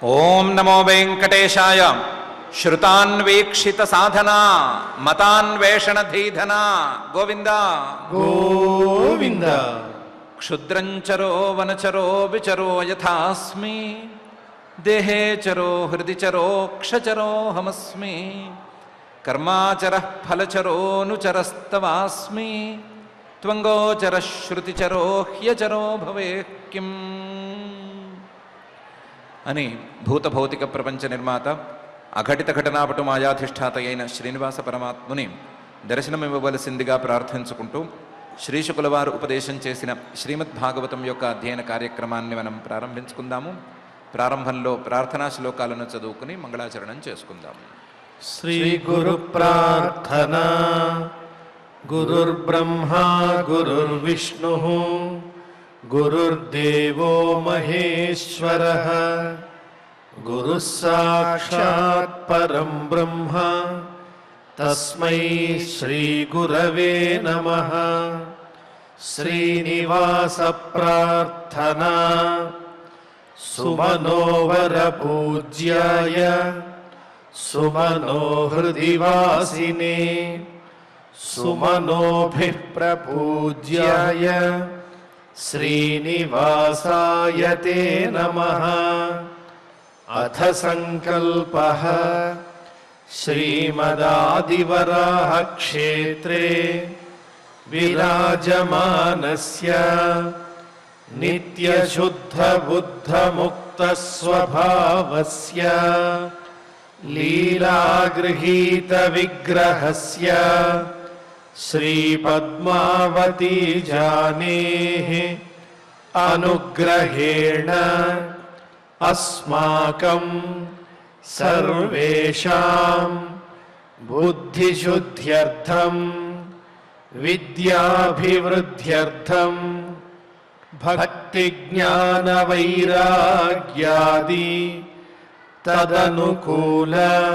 ఓం నమో వెంకటేశాయ. శ్రుతాన్వేక్షిత సాధనా మతాన్వేషణ గోవింద గోవింద. క్షుద్రంచరో వనచరో విచరో యథాస్మి, దేహే చరో హృది చరో క్షచరోహమస్మి, కర్మాచర ఫలచరోనుచరస్తవాస్మి, త్వంగోచర శ్రుతిచరో హ్యచరో భవేః కిం అని భూతభౌతిక ప్రపంచ నిర్మాత అఘటిత ఘటనాపటు మాయాధిష్ఠాత అయిన శ్రీనివాస పరమాత్ముని దర్శనమివ్వవలసిందిగా ప్రార్థించుకుంటూ శ్రీశుకుల వారు ఉపదేశం చేసిన శ్రీమద్భాగవతం యొక్క అధ్యయన కార్యక్రమాన్ని మనం ప్రారంభించుకుందాము. ప్రారంభంలో ప్రార్థనా శ్లోకాలను చదువుకుని మంగళాచరణం చేసుకుందాము. శ్రీ గురు ప్రార్థన. గురుర్బ్రహ్మా గురుర్విష్ణు గురుర్దేవో మహేశ్వరః, గురుః సాక్షాత్ పరం బ్రహ్మ తస్మై శ్రీ గురవే నమః. శ్రీనివాస ప్రార్థనా. సుమనోవర పూజ్యాయ సుమనోహృదివాసినే సుమనోభిః ప్రపూజ్యాయ శ్రీనివాసాయ తే నమః. అథ సంకల్పః. శ్రీమదాదివరాహ క్షేత్రే విరాజమానస్య నిత్యశుద్ధ బుద్ధ ముక్త స్వభావస్య లీలాగృహీత విగ్రహస్య శ్రీపద్మావతీ జానేః అనుగ్రహేణ అస్మాకం సర్వేషాం బుద్ధిశుద్ధ్యర్థం విద్యాభివృద్ధ్యర్థం భక్తిజ్ఞానవైరాగ్యాది తదనుకూల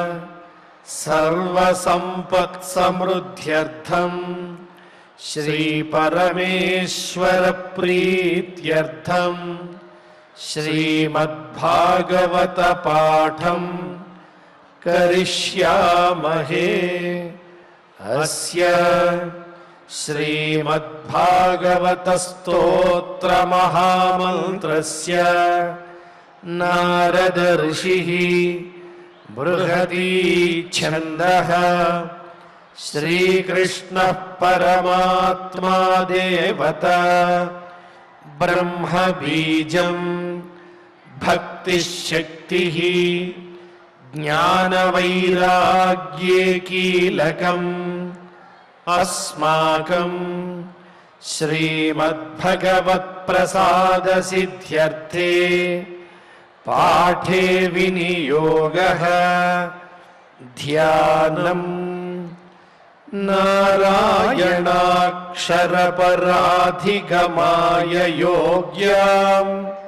సర్వసంపత్సమృద్ధ్యర్థం శ్రీపరమేశ్వర ప్రీత్యర్థం శ్రీమద్భాగవత పాఠం కరిష్యామహే. అస్య శ్రీమద్భాగవత స్తోత్ర మహామంత్రస్య నారద ఋషిః బృహతీ ఛందః శ్రీకృష్ణః పరమాత్మా దేవత బ్రహ్మ బీజం భక్తిశక్తిః జ్ఞానవైరాగ్యే కీలకం అస్మాకం శ్రీమద్భగవత్ప్రసాదసిద్ధ్యర్థే పాఠే వినియోగః. ధ్యానం. నారాయణాక్షరపరాధిగమాయ యోగ్యాం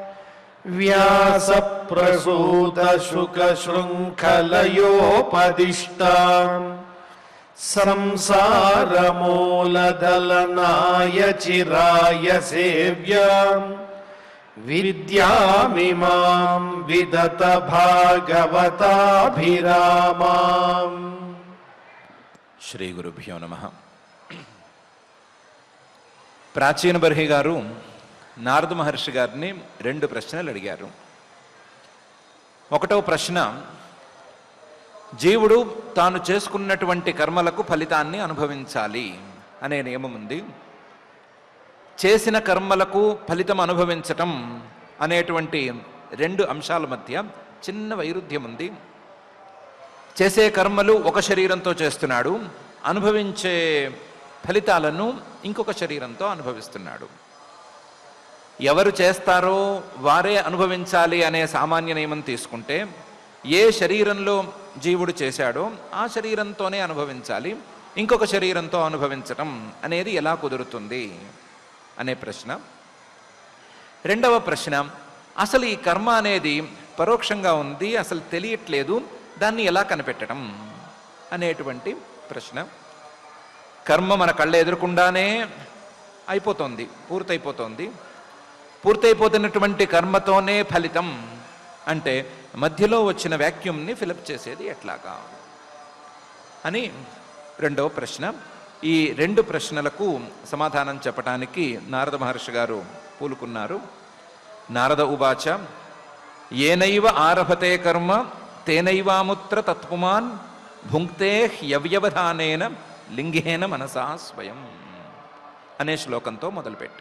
వ్యాసప్రసూతశుకశృంఖలయోపదిష్టాం సంసారమూలదలనాయ చిరాయ సేవ్యాం విద్యామిమాం విదత భాగవతాభిరామాం. శ్రీ గురుభ్యో నమః. ప్రాచీన బర్హి గారు నారద మహర్షి గారిని 2 ప్రశ్నలు అడిగారు. ఒకటో ప్రశ్న, జీవుడు తాను చేసుకున్నటువంటి కర్మలకు ఫలితాన్ని అనుభవించాలి అనే నియమం ఉంది. చేసిన కర్మలకు ఫలితం అనుభవించటం అనేటువంటి 2 అంశాల మధ్య చిన్న వైరుధ్యం ఉంది. చేసే కర్మలు ఒక శరీరంతో చేస్తున్నాడు, అనుభవించే ఫలితాలను ఇంకొక శరీరంతో అనుభవిస్తున్నాడు. ఎవరు చేస్తారో వారే అనుభవించాలి అనే సామాన్య నియమం తీసుకుంటే, ఏ శరీరంలో జీవుడు చేశాడో ఆ శరీరంతోనే అనుభవించాలి, ఇంకొక శరీరంతో అనుభవించటం అనేది ఎలా కుదురుతుంది అనే ప్రశ్న. రెండవ ప్రశ్న, అసలు ఈ కర్మ అనేది పరోక్షంగా ఉంది, అసలు తెలియట్లేదు, దాన్ని ఎలా కనిపెట్టడం అనేటువంటి ప్రశ్న. కర్మ మన కళ్ళ ఎదురకుండానే అయిపోతుంది, పూర్తయిపోతుంది. పూర్తయిపోతున్నటువంటి కర్మతోనే ఫలితం అంటే మధ్యలో వచ్చిన వ్యాక్యూమ్ని ఫిలప్ చేసేది ఎట్లాగా అని రెండవ ప్రశ్న. ఈ రెండు ప్రశ్నలకు సమాధానం చెప్పడానికి నారద మహర్షి గారు పూలుకున్నారు. నారద ఉవాచ ఏనైవ ఆరభతే కర్మ తేనైవాముత్ర తత్పుమాన్ భుంక్తే హ్యవ్యవధానేన లింగేన మనసా స్వయం అనే శ్లోకంతో మొదలుపెట్టి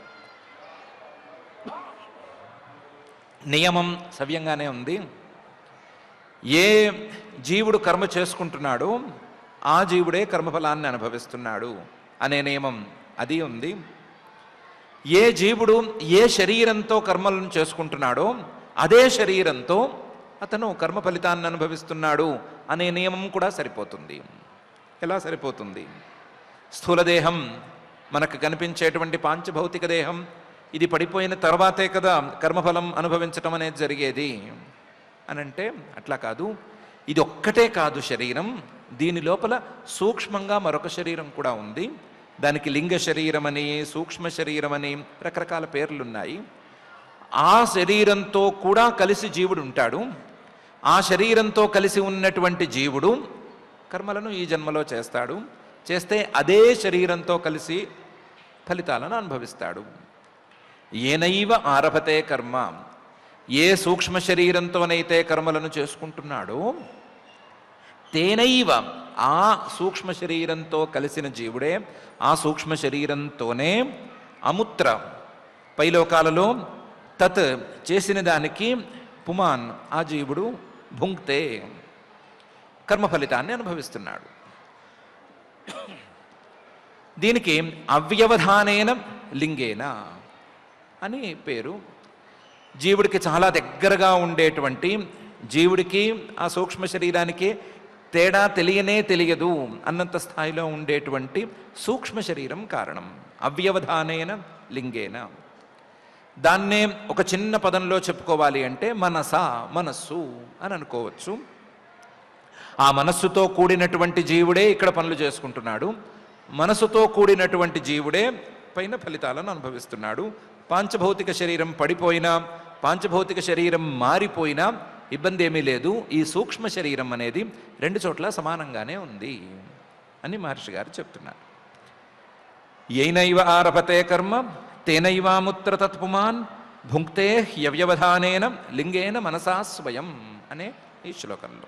నియమం సవ్యంగానే ఉంది. ఏ జీవుడు కర్మ చేసుకుంటున్నాడో ఆ జీవుడే కర్మఫలాన్ని అనుభవిస్తున్నాడు అనే నియమం అది ఉంది. ఏ జీవుడు ఏ శరీరంతో కర్మలను చేసుకుంటున్నాడో అదే శరీరంతో అతను కర్మ ఫలితాన్ని అనుభవిస్తున్నాడు అనే నియమం కూడా సరిపోతుంది. ఎలా సరిపోతుంది? స్థూలదేహం మనకు కనిపించేటువంటి పాంచభౌతిక దేహం ఇది పడిపోయిన తర్వాతే కదా కర్మఫలం అనుభవించటం అనేది జరిగేది అని అంటే అట్లా కాదు. ఇది ఒక్కటే కాదు శరీరం, దీని లోపల సూక్ష్మంగా మరొక శరీరం కూడా ఉంది. దానికి లింగ శరీరం అని, సూక్ష్మ శరీరం అని రకరకాల పేర్లున్నాయి. ఆ శరీరంతో కూడా కలిసి జీవుడు ఉంటాడు. ఆ శరీరంతో కలిసి ఉన్నటువంటి జీవుడు కర్మలను ఈ జన్మలో చేస్తాడు. చేస్తే అదే శరీరంతో కలిసి ఫలితాలను అనుభవిస్తాడు. ఏనైవ ఆరభతే కర్మ, ఏ సూక్ష్మ శరీరంతోనైతే కర్మలను చేసుకుంటున్నాడో తేనైవ, ఆ సూక్ష్మ శరీరంతో కలిసిన జీవుడే ఆ సూక్ష్మ శరీరంతోనే అముత్ర పైలోకాలలో తత్ చేసిన దానికి పుమాన్ ఆ జీవుడు భుంక్తే కర్మ ఫలితాన్ని అనుభవిస్తున్నాడు. దీనికి అవ్యవధానేన లింగేన అని పేరు. జీవుడికి చాలా దగ్గరగా ఉండేటువంటి, జీవుడికి ఆ సూక్ష్మ శరీరానికి తేడా తెలియదు అన్నంత స్థాయిలో ఉండేటువంటి సూక్ష్మ శరీరం కారణం. అవ్యవధానేన లింగేన. దాన్నే ఒక చిన్న పదంలో చెప్పుకోవాలి అంటే మనస్సు అని అనుకోవచ్చు. ఆ మనస్సుతో కూడినటువంటి జీవుడే ఇక్కడ పనులు చేసుకుంటున్నాడు. మనసుతో కూడినటువంటి జీవుడే పైన ఫలితాలను అనుభవిస్తున్నాడు. పాంచభౌతిక శరీరం పడిపోయినా, పాంచభౌతిక శరీరం మారిపోయినా ఇబ్బంది ఏమీ లేదు. ఈ సూక్ష్మ శరీరం అనేది రెండు చోట్ల సమానంగానే ఉంది అని మహర్షి గారు చెప్తున్నారు. ఏనైవ ఆరభతే కర్మ తేనైవాముత్ర తత్పుమాన్ భుంక్తే హ్యవ్యవధానేన లింగేన మనసా స్వయం అనే ఈ శ్లోకంలో.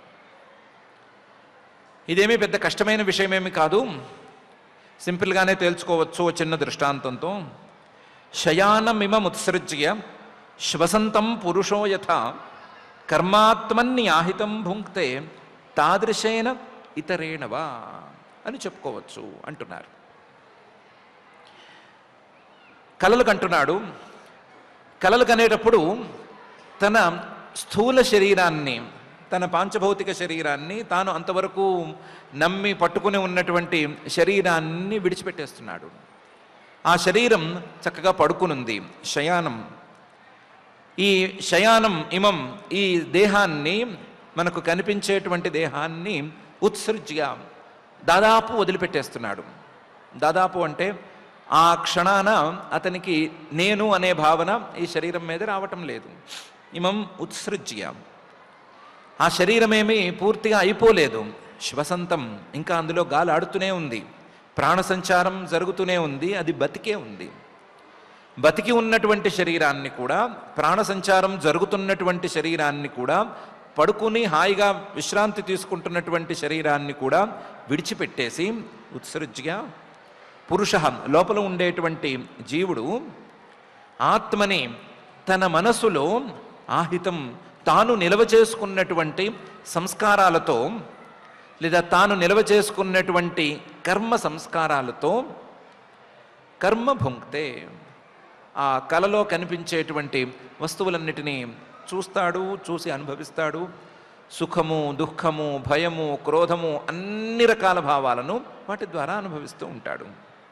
ఇదేమీ పెద్ద కష్టమైన విషయమేమి కాదు, సింపుల్గానే తేల్చుకోవచ్చు చిన్న దృష్టాంతంతో. శయానమిమముత్సృజ్య శ్వసంతం పురుషో యథా కర్మాత్మన్యాహితం భుంక్తే తాదృశేన ఇతరేణవా అని చెప్పుకోవచ్చు అంటున్నారు. కలలు కంటున్నాడు. కలలు కనేటప్పుడు తన స్థూల శరీరాన్ని, తన పాంచభౌతిక శరీరాన్ని, తాను అంతవరకు నమ్మి పట్టుకుని ఉన్నటువంటి శరీరాన్ని విడిచిపెట్టేస్తున్నాడు. ఆ శరీరం చక్కగా పడుకునుంది. శయానం, ఈ శయానం ఇమం, ఈ దేహాన్ని, మనకు కనిపించేటువంటి దేహాన్ని ఉత్సృజ్య దాదాపు వదిలిపెట్టేస్తున్నాడు. దాదాపు అంటే ఆ క్షణాన అతనికి నేను అనే భావన ఈ శరీరం మీద రావటం లేదు. ఇమం ఉత్సృజ్య, ఆ శరీరమేమీ పూర్తిగా అయిపోలేదు. శ్వసంతం, ఇంకా అందులో గాలి ఆడుతూనే ఉంది, ప్రాణ సంచారం జరుగుతూనే ఉంది, అది బతికే ఉంది. బతికి ఉన్నటువంటి శరీరాన్ని కూడా, ప్రాణ సంచారం జరుగుతున్నటువంటి శరీరాన్ని కూడా, పడుకుని హాయిగా విశ్రాంతి తీసుకుంటున్నటువంటి శరీరాన్ని కూడా విడిచిపెట్టేసి ఉత్సృజ్య పురుష, లోపల ఉండేటువంటి జీవుడు ఆత్మని తన మనసులో ఆహితం, తాను నిలవ చేసుకున్నటువంటి సంస్కారాలతో, లేదా తాను నిలవ చేసుకున్నటువంటి కర్మ సంస్కారాలతో కర్మ భుంక్తే, ఆ కలలో కనిపించేటువంటి వస్తువులన్నిటినీ చూస్తాడు, చూసి అనుభవిస్తాడు. సుఖము, దుఃఖము, భయము, క్రోధము, అన్ని రకాల భావాలను వాటి ద్వారా అనుభవిస్తూ ఉంటాడు.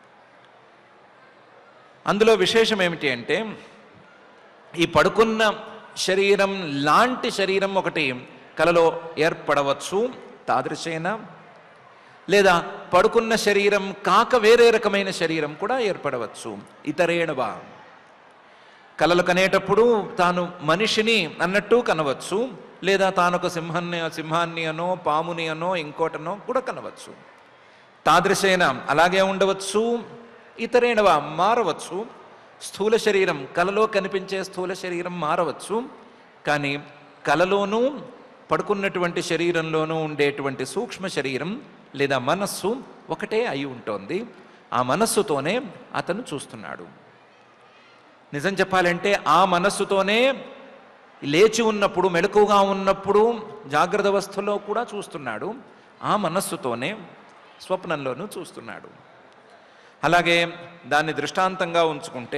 అందులో విశేషం ఏమిటి అంటే, ఈ పడుకున్న శరీరం లాంటి శరీరం ఒకటి కలలో ఏర్పడవచ్చు తాదృశేన, లేదా పడుకున్న శరీరం కాక వేరే రకమైన శరీరం కూడా ఏర్పడవచ్చు ఇతరేణవా. కలలు కనేటప్పుడు తాను మనిషిని అన్నట్టు కనవచ్చు, లేదా తానొక సింహాన్ని అనో పాముని అనో ఇంకోటనో కూడా కనవచ్చు. తాదృశైన అలాగే ఉండవచ్చు, ఇతరేణవ మారవచ్చు. స్థూల శరీరం, కలలో కనిపించే స్థూల శరీరం మారవచ్చు, కానీ కలలోనూ పడుకున్నటువంటి శరీరంలోనూ ఉండేటువంటి సూక్ష్మ శరీరం లేదా మనస్సు ఒకటే అయి ఉంటుంది. ఆ మనస్సుతోనే అతను చూస్తున్నాడు. నిజం చెప్పాలంటే ఆ మనస్సుతోనే లేచి ఉన్నప్పుడు, మెలకుగా ఉన్నప్పుడు, జాగ్రత్త అవస్థలో కూడా చూస్తున్నాడు. ఆ మనస్సుతోనే స్వప్నంలోనూ చూస్తున్నాడు. అలాగే దాన్ని దృష్టాంతంగా ఉంచుకుంటే,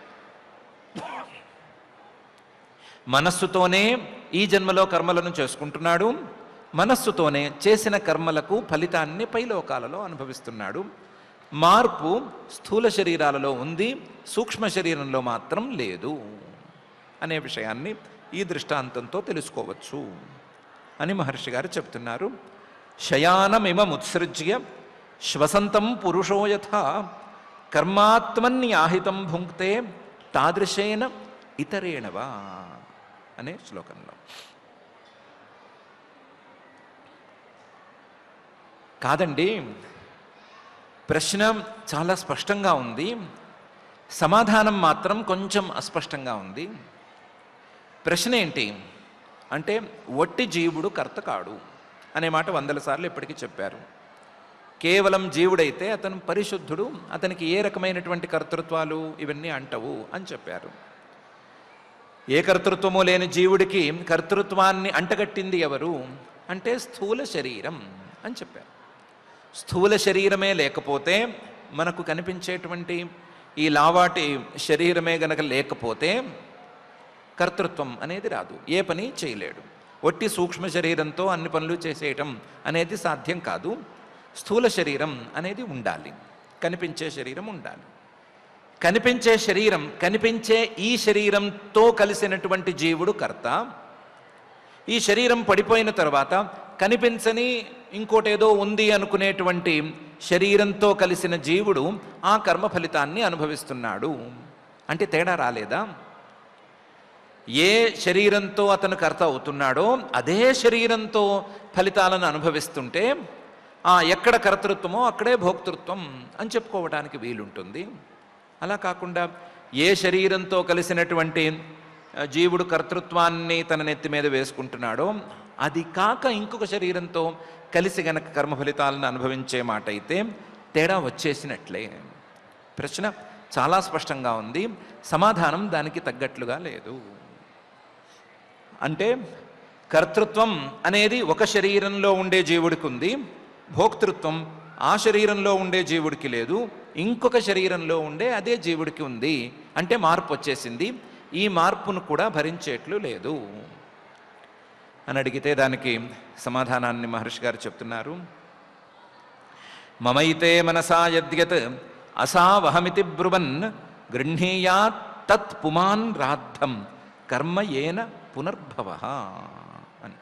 మనస్సుతోనే ఈ జన్మలో కర్మలను చేసుకుంటున్నాడు, మనస్సుతోనే చేసిన కర్మలకు ఫలితాన్ని పైలోకాలలో అనుభవిస్తున్నాడు. మార్పు స్థూల శరీరాలలో ఉంది, సూక్ష్మ శరీరంలో మాత్రం లేదు అనే విషయాన్ని ఈ దృష్టాంతంతో తెలుసుకోవచ్చు అని మహర్షి గారు చెప్తున్నారు. శయానమిమముత్సృజ్య శ్వసంతం పురుషో యథా కర్మాత్మన్యాహితం భుంక్తే తాదృశేన ఇతరేణవా అనే శ్లోకంలో. కాదండి, ప్రశ్న చాలా స్పష్టంగా ఉంది, సమాధానం మాత్రం కొంచెం అస్పష్టంగా ఉంది. ప్రశ్న ఏంటి అంటే, వట్టి జీవుడు కర్త కాడు అనే మాట 100 సార్లు ఇప్పటికీ చెప్పారు. కేవలం జీవుడైతే అతను పరిశుద్ధుడు, అతనికి ఏ రకమైనటువంటి కర్తృత్వాలు ఇవన్నీ అంటవు అని చెప్పారు. ఏ కర్తృత్వము లేని జీవుడికి కర్తృత్వాన్ని అంటగట్టింది ఎవరు అంటే స్థూల శరీరం అని చెప్పారు. స్థూల శరీరమే లేకపోతే, మనకు కనిపించేటువంటి ఈ లావాటి శరీరమే గనక లేకపోతే కర్తృత్వం అనేది రాదు, ఏ పని చేయలేడు. ఒట్టి సూక్ష్మ శరీరంతో అన్ని పనులు చేసేయటం అనేది సాధ్యం కాదు. స్థూల శరీరం అనేది ఉండాలి, కనిపించే శరీరం ఉండాలి. కనిపించే శరీరం, కనిపించే ఈ శరీరంతో కలిసినటువంటి జీవుడు కర్త. ఈ శరీరం పడిపోయిన తర్వాత కనిపించని ఇంకోటేదో ఉంది అనుకునేటువంటి శరీరంతో కలిసిన జీవుడు ఆ కర్మ ఫలితాన్ని అనుభవిస్తున్నాడు. అంటే తేడా రాలేదా? ఏ శరీరంతో అతను కర్త అవుతున్నాడో అదే శరీరంతో ఫలితాలను అనుభవిస్తుంటే ఎక్కడ కర్తృత్వమో అక్కడే భోక్తృత్వం అని చెప్పుకోవడానికి వీలుంటుంది. అలా కాకుండా ఏ శరీరంతో కలిసినటువంటి జీవుడు కర్తృత్వాన్ని తన నెత్తి మీద వేసుకుంటున్నాడో అది కాక ఇంకొక శరీరంతో కలిసి గనక కర్మ ఫలితాలను అనుభవించే మాట అయితే తేడా వచ్చేసినట్లే. ప్రశ్న చాలా స్పష్టంగా ఉంది, సమాధానం దానికి తగ్గట్లుగా లేదు. అంటే కర్తృత్వం అనేది ఒక శరీరంలో ఉండే జీవుడికి ఉంది, భోక్తృత్వం ఆ శరీరంలో ఉండే జీవుడికి లేదు, ఇంకొక శరీరంలో ఉండే అదే జీవుడికి ఉంది. అంటే మార్పు వచ్చేసింది, ఈ మార్పును కూడా భరించేట్లు లేదు అని అడిగితే దానికి సమాధానాన్ని మహర్షి గారు చెప్తున్నారు. మమైతే మనసా యద్యత్ అసావహమితి బ్రువన్ గృహ్ణీయాత్ తత్ పుమాన్ రాద్ధం కర్మ ఏన పునర్భవ అని.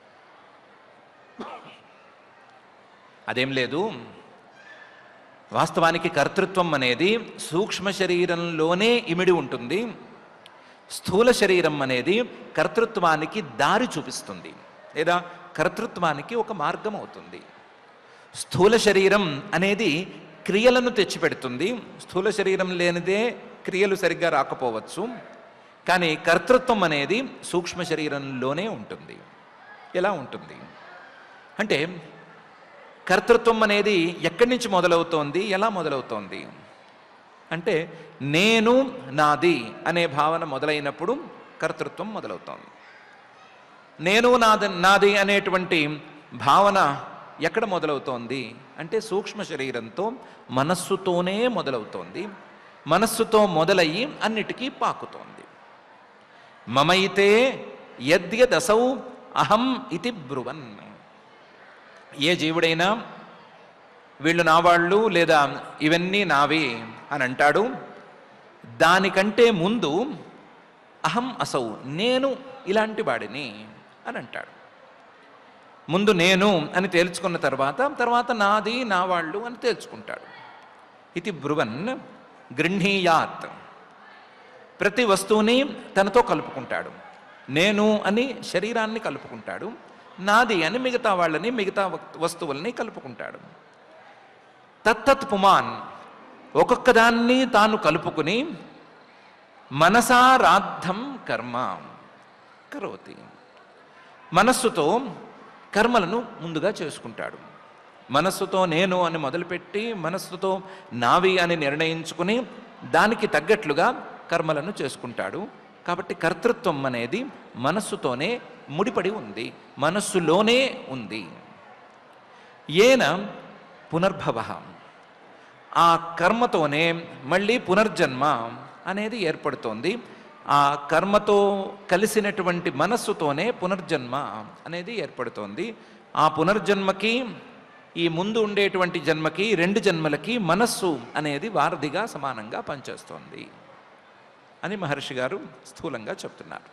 అదేం లేదు, వాస్తవానికి కర్తృత్వం అనేది సూక్ష్మ శరీరంలోనే ఇమిడి ఉంటుంది. స్థూల శరీరం అనేది కర్తృత్వానికి దారి చూపిస్తుంది, లేదా కర్తృత్వానికి ఒక మార్గం అవుతుంది. స్థూల శరీరం అనేది క్రియలను తెచ్చిపెడుతుంది. స్థూల శరీరం లేనిదే క్రియలు సరిగ్గా రాకపోవచ్చు, కానీ కర్తృత్వం అనేది సూక్ష్మ శరీరంలోనే ఉంటుంది. ఎలా ఉంటుంది అంటే, కర్తృత్వం అనేది ఎక్కడి నుంచి మొదలవుతోంది, ఎలా మొదలవుతోంది అంటే, నేను నాది అనే భావన మొదలైనప్పుడు కర్తృత్వం మొదలవుతోంది. నేను నాది అనేటువంటి భావన ఎక్కడ మొదలవుతోంది అంటే సూక్ష్మ శరీరంతో, మనస్సుతోనే మొదలవుతోంది. మనస్సుతో మొదలయ్యి అన్నిటికీ పాకుతోంది. మమైతే యద్యదసౌ అహం ఇతి బ్రువన్. ఏ జీవుడైనా వీళ్ళు నా వాళ్ళు లేదా ఇవన్నీ నావి అని అంటాడు, దానికంటే ముందు అహం అసౌ, నేను ఇలాంటి వాడిని అని అంటాడు. ముందు నేను అని తేల్చుకున్న తర్వాత నాది నా వాళ్ళు అని తేల్చుకుంటాడు. ఇది బ్రువన్ గృహ్ణీయాత్. ప్రతి వస్తువుని తనతో కలుపుకుంటాడు. నేను అని శరీరాన్ని కలుపుకుంటాడు, నాది అని మిగతా వాళ్ళని, మిగతా వస్తువుల్ని కలుపుకుంటాడు. తత్తత్ పుమాన్, ఒక్కొక్క దాన్ని తాను కలుపుకుని మనసారాద్ధం కర్మ కరోతి, మనస్సుతో కర్మలను ముందుగా చేసుకుంటాడు. మనస్సుతో నేను అని మొదలుపెట్టి మనస్సుతో నావి అని నిర్ణయించుకుని దానికి తగ్గట్లుగా కర్మలను చేసుకుంటాడు. కాబట్టి కర్తృత్వం అనేది మనస్సుతోనే ముడిపడి ఉంది, మనస్సులోనే ఉంది. ఏన పునర్భవ, ఆ కర్మతోనే మళ్ళీ పునర్జన్మ అనేది ఏర్పడుతోంది. ఆ కర్మతో కలిసినటువంటి మనస్సుతోనే పునర్జన్మ అనేది ఏర్పడుతోంది. ఆ పునర్జన్మకి, ఈ ముందు ఉండేటువంటి జన్మకి, 2 జన్మలకి మనస్సు అనేది వారధిగా సమానంగా పనిచేస్తోంది అని మహర్షి గారు స్థూలంగా చెప్తున్నారు.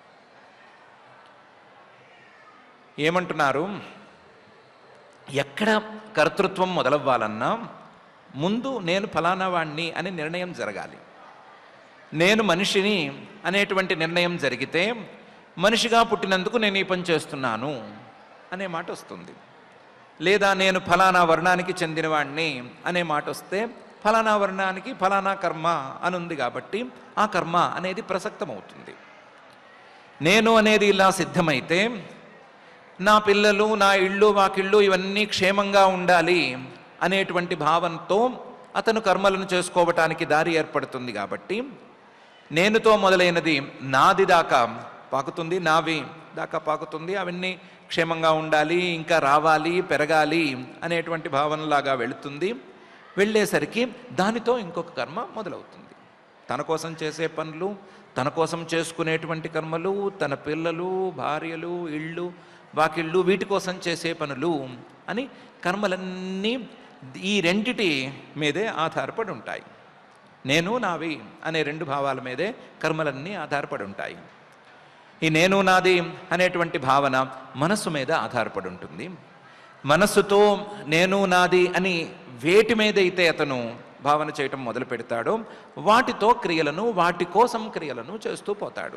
ఏమంటున్నారు? ఎక్కడ కర్తృత్వం మొదలవ్వాలన్నా ముందు నేను ఫలానా వాణ్ణి అని నిర్ణయం జరగాలి. నేను మనిషిని అనేటువంటి నిర్ణయం జరిగితే మనిషిగా పుట్టినందుకు నేను ఈ పని చేస్తున్నాను అనే మాట వస్తుంది. లేదా నేను ఫలానా వర్ణానికి చెందినవాణ్ణి అనే మాట వస్తే ఫలానా వర్ణానికి ఫలానా కర్మ అని ఉంది కాబట్టి ఆ కర్మ అనేది ప్రసక్తమవుతుంది. నేను అనేది ఇలా సిద్ధమైతే నా పిల్లలు, నా ఇళ్ళు, వాకిళ్ళు ఇవన్నీ క్షేమంగా ఉండాలి అనేటువంటి భావంతో అతను కర్మలను చేసుకోవటానికి దారి ఏర్పడుతుంది. కాబట్టి నేనుతో మొదలైనది నాది దాకా పాకుతుంది, నావి దాకా పాకుతుంది. అవన్నీ క్షేమంగా ఉండాలి, ఇంకా రావాలి, పెరగాలి అనేటువంటి భావనలాగా వెళుతుంది. వెళ్ళేసరికి దానితో ఇంకొక కర్మ మొదలవుతుంది. తన కోసం చేసే పనులు, తన కోసం చేసుకునేటువంటి కర్మలు, తన పిల్లలు, భార్యలు, ఇళ్ళు, వాకిళ్ళు, వీటి కోసం చేసే పనులు అని కర్మలన్నీ ఈ రెండిటి మీదే ఆధారపడి ఉంటాయి. నేను, నావి అనే 2 భావాల మీదే కర్మలన్నీ ఆధారపడి ఉంటాయి. ఈ నేను, నాది అనేటువంటి భావన మనస్సు మీద ఆధారపడి ఉంటుంది. మనస్సుతో నేను, నాది అని వేటి మీదైతే అతను భావన చేయటం మొదలు పెడతాడో వాటితో క్రియలను, వాటి కోసం క్రియలను చేస్తూ పోతాడు.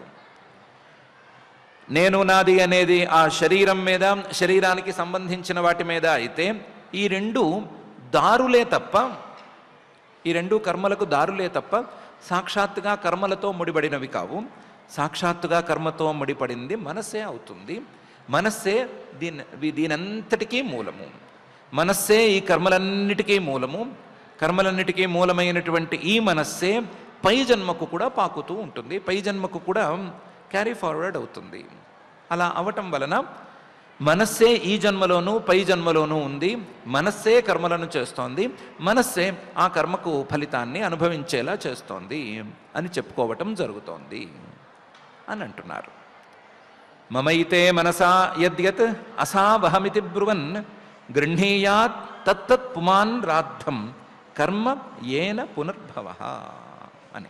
నేను, నాది అనేది ఆ శరీరం మీద, శరీరానికి సంబంధించిన వాటి మీద అయితే ఈ 2 దారులే తప్ప, ఈ 2 కర్మలకు దారులే తప్ప సాక్షాత్తుగా కర్మలతో ముడిపడినవి కావు. సాక్షాత్తుగా కర్మతో ముడిపడింది మనస్సే అవుతుంది. మనస్సే దీనంతటికీ మూలము. మనస్సే ఈ కర్మలన్నిటికీ మూలము. కర్మలన్నిటికీ మూలమైనటువంటి ఈ మనస్సే పై జన్మకు కూడా పాకుతూ ఉంటుంది, పై జన్మకు కూడా క్యారీ ఫార్వర్డ్ అవుతుంది. అలా అవటం వలన మనస్సే ఈ జన్మలోనూ పై జన్మలోనూ ఉంది. మనస్సే కర్మలను చేస్తోంది, మనస్సే ఆ కర్మకు ఫలితాన్ని అనుభవించేలా చేస్తోంది అని చెప్పుకోవటం జరుగుతోంది అని అంటున్నారు. మమైతే మనసా యద్యత్ అసావహమితి బ్రువన్ గృహ్ణీయాత్ తత్తత్ పుమాన్ రాద్ధం కర్మ ఏన పునర్భవ అని.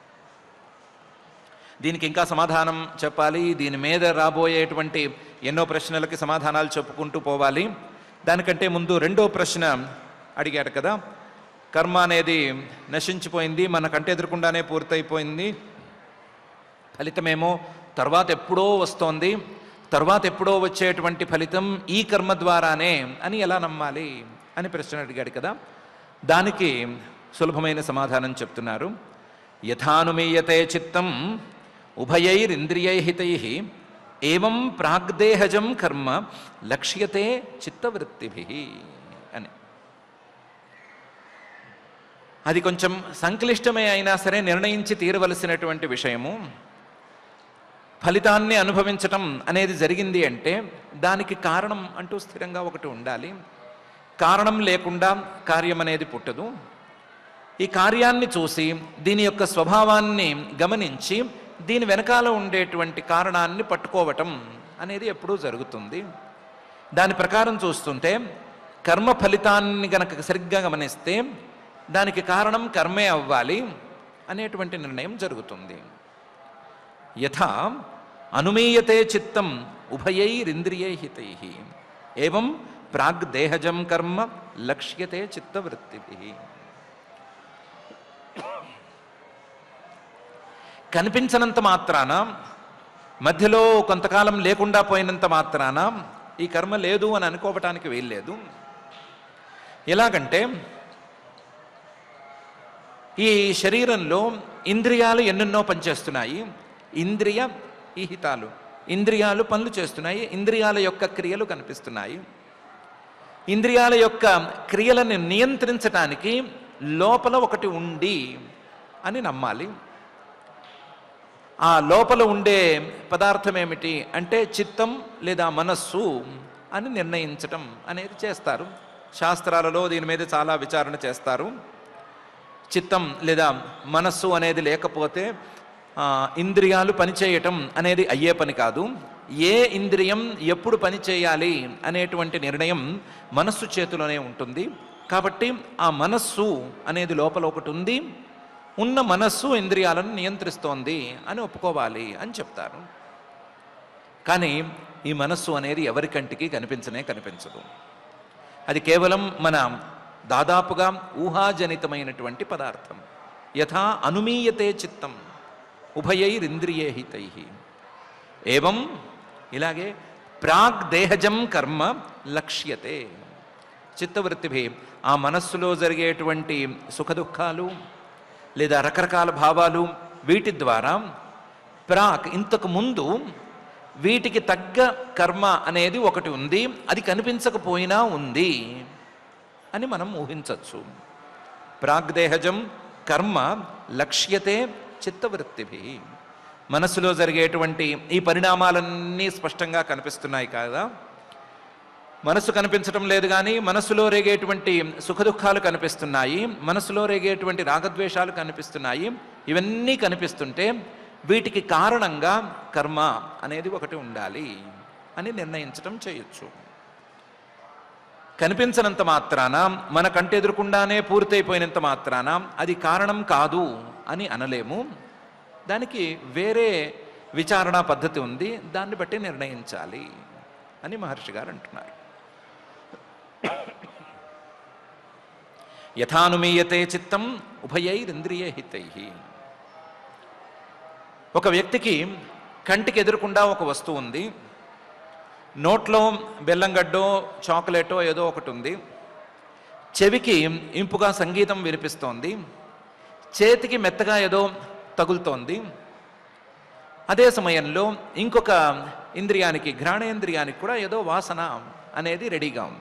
దీనికి ఇంకా సమాధానం చెప్పాలి. దీని మీద రాబోయేటువంటి ఎన్నో ప్రశ్నలకి సమాధానాలు చెప్పుకుంటూ పోవాలి. దానికంటే ముందు 2వ ప్రశ్న అడిగాడు కదా, కర్మ అనేది నశించిపోయింది, మన కంటి ఎదురకుండానే పూర్తయిపోయింది, ఫలితమేమో తర్వాత ఎప్పుడో వస్తోంది, తర్వాత ఎప్పుడో వచ్చేటువంటి ఫలితం ఈ కర్మ ద్వారానే అని ఎలా నమ్మాలి అని ప్రశ్న అడిగాడు కదా. దానికి సులభమైన సమాధానం చెప్తున్నారు. యథానుమీయతే చిత్తం ఉభయైరింద్రియైహితైః ఏవం ప్రాగ్దేహజం కర్మ లక్ష్యతే చిత్తవృత్తిభిః అని. అది కొంచెం సంక్లిష్టమే అయినా సరే నిర్ణయించి తీరవలసినటువంటి విషయము. ఫలితాన్ని అనుభవించటం అనేది జరిగింది అంటే దానికి కారణం అంటూ స్థిరంగా ఒకటి ఉండాలి. కారణం లేకుండా కార్యం అనేది పుట్టదు. ఈ కార్యాన్ని చూసి దీని యొక్క స్వభావాన్ని గమనించి దీని వెనకాల ఉండేటువంటి కారణాన్ని పట్టుకోవటం అనేది ఎప్పుడూ జరుగుతుంది. దాని ప్రకారం చూస్తుంటే కర్మ ఫలితాన్ని గనక సరిగ్గా గమనిస్తే దానికి కారణం కర్మే అవ్వాలి అనేటువంటి నిర్ణయం జరుగుతుంది. యథా అనుమీయతే చిత్తం ఉభయైరింద్రియైహితైః ఏవం ప్రాగ్దేహజం కర్మ లక్ష్యతే చిత్తవృత్తిభిః. కనిపించనంత మాత్రాన, మధ్యలో కొంతకాలం లేకుండా పోయినంత మాత్రాన ఈ కర్మ లేదు అని అనుకోవటానికి వీల్లేదు. ఎలాగంటే ఈ శరీరంలో ఇంద్రియాలు ఎన్నెన్నో పనిచేస్తున్నాయి. ఇంద్రియ ఈహితాలు, ఇంద్రియాలు పనులు చేస్తున్నాయి. ఇంద్రియాల యొక్క క్రియలు కనిపిస్తున్నాయి. ఇంద్రియాల యొక్క క్రియలను నియంత్రించటానికి లోపల ఒకటి ఉంది అని నమ్మాలి. ఆ లోపల ఉండే పదార్థం ఏమిటి అంటే చిత్తం లేదా మనస్సు అని నిర్ణయించటం అనేది చేస్తారు. శాస్త్రాలలో దీని మీద చాలా విచారణ చేస్తారు. చిత్తం లేదా మనస్సు అనేది లేకపోతే ఇంద్రియాలు పనిచేయటం అనేది అయ్యే పని కాదు. ఏ ఇంద్రియం ఎప్పుడు పని చేయాలి అనేటువంటి నిర్ణయం మనస్సు చేతిలోనే ఉంటుంది. కాబట్టి ఆ మనస్సు అనేది లోపల ఒకటి ఉంది. ఉన్న మనస్సు ఇంద్రియాలను నియంత్రిస్తోంది అని ఒప్పుకోవాలి అని చెప్తారు. కానీ ఈ మనస్సు అనేది ఎవరి కంటికి కనిపించదు. అది కేవలం మన దాదాపుగా ఊహాజనితమైనటువంటి పదార్థం. యథా అనుమీయతే చిత్తం ఉభయైరింద్రియేహితై ఏవం, ఇలాగే ప్రాగ్ దేహజం కర్మ లక్ష్యతే. చిత్తవృత్తిభి ఆ మనస్సులో జరిగేటువంటి సుఖదుఖాలు లేదా రకరకాల భావాలు, వీటి ద్వారా ప్రాక్ ఇంతకు ముందు వీటికి తగ్గ కర్మ అనేది ఒకటి ఉంది, అది కనిపించకపోయినా ఉంది అని మనం ఊహించవచ్చు. ప్రాగ్దేహజం కర్మ లక్ష్యతే చిత్తవృత్తిభి. మనసులో జరిగేటువంటి ఈ పరిణామాలన్నీ స్పష్టంగా కనిపిస్తున్నాయి కదా. మనసు కనిపించటం లేదు కానీ మనసులో రేగేటువంటి సుఖదుఖాలు కనిపిస్తున్నాయి, మనసులో రేగేటువంటి రాగద్వేషాలు కనిపిస్తున్నాయి. ఇవన్నీ కనిపిస్తుంటే వీటికి కారణంగా కర్మ అనేది ఒకటి ఉండాలి అని నిర్ణయించటం చేయొచ్చు. కనిపించనంత మాత్రాన, మన కంటెదురకుండానే పూర్తయిపోయినంత మాత్రాన అది కారణం కాదు అని అనలేము. దానికి వేరే విచారణా పద్ధతి ఉంది, దాన్ని బట్టి నిర్ణయించాలి అని మహర్షి గారు అంటున్నారు. యథానుమీయతే చిత్తం ఉభయైరింద్రియహితై. ఒక వ్యక్తికి కంటికి ఎదురకుండా ఒక వస్తువు ఉంది, నోట్లో బెల్లంగడ్డో చాక్లెటో ఏదో ఒకటి ఉంది, చెవికి ఇంపుగా సంగీతం వినిపిస్తోంది, చేతికి మెత్తగా ఏదో తగులుతోంది. అదే సమయంలో ఇంకొక ఇంద్రియానికి, ఘ్రాణేంద్రియానికి కూడా ఏదో వాసన అనేది రెడీగా ఉంది.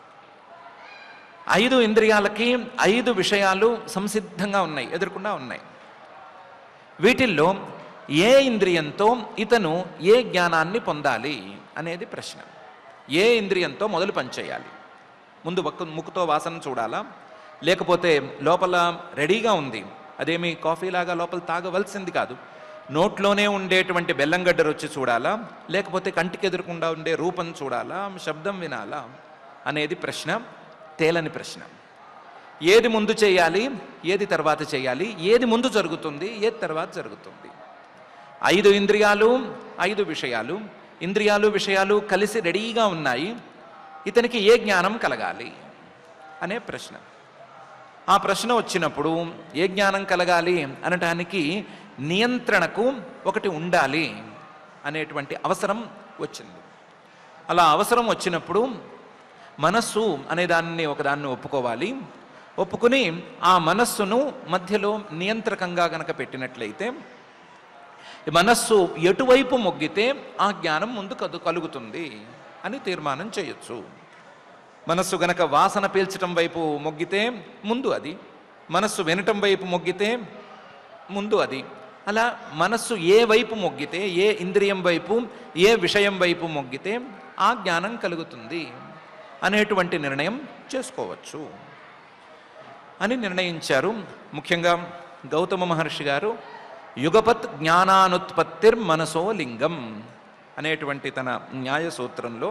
5 ఇంద్రియాలకి 5 విషయాలు సంసిద్ధంగా ఉన్నాయి, ఎదురకుండా ఉన్నాయి. వీటిల్లో ఏ ఇంద్రియంతో ఇతను ఏ జ్ఞానాన్ని పొందాలి అనేది ప్రశ్న. ఏ ఇంద్రియంతో మొదలు పనిచేయాలి? ముందు ముక్కుతో వాసన చూడాలా, లేకపోతే లోపల రెడీగా ఉంది, అదేమి కాఫీలాగా లోపల తాగవలసింది కాదు, నోట్లోనే ఉండేటువంటి బెల్లంగడ్డ రుచి చూడాలా, లేకపోతే కంటికి ఎదురకుండా ఉండే రూపం చూడాలా, శబ్దం వినాలా అనేది ప్రశ్న, తేలని ప్రశ్న. ఏది ముందు చేయాలి, ఏది తర్వాత చేయాలి, ఏది ముందు జరుగుతుంది, ఏది తర్వాత జరుగుతుంది? 5 ఇంద్రియాలు 5 విషయాలు, ఇంద్రియాలు విషయాలు కలిసి రెడీగా ఉన్నాయి. ఇతనికి ఏ జ్ఞానం కలగాలి అనే ప్రశ్న. ఆ ప్రశ్న వచ్చినప్పుడు ఏ జ్ఞానం కలగాలి అనటానికి నియంత్రణకు ఒకటి ఉండాలి అనేటువంటి అవసరం వచ్చింది. అలా అవసరం వచ్చినప్పుడు మనస్సు అనే ఒకదాన్ని ఒప్పుకోవాలి. ఒప్పుకుని ఆ మనస్సును మధ్యలో నియంత్రకంగా గనక పెట్టినట్లయితే మనస్సు ఎటువైపు మొగ్గితే ఆ జ్ఞానం ముందు కలుగుతుంది అని తీర్మానం చేయొచ్చు. మనస్సు గనక వాసన పీల్చటం వైపు మొగ్గితే ముందు అది, మనస్సు వినటం వైపు మొగ్గితే ముందు అది. అలా మనస్సు ఏ వైపు మొగ్గితే, ఏ ఇంద్రియం వైపు, ఏ విషయం వైపు మొగ్గితే ఆ జ్ఞానం కలుగుతుంది అనేటువంటి నిర్ణయం చేసుకోవచ్చు అని నిర్ణయించారు. ముఖ్యంగా గౌతమ మహర్షి గారు యుగపత్ జ్ఞానానుత్పత్తిర్ మనసో లింగం అనేటువంటి తన న్యాయ సూత్రంలో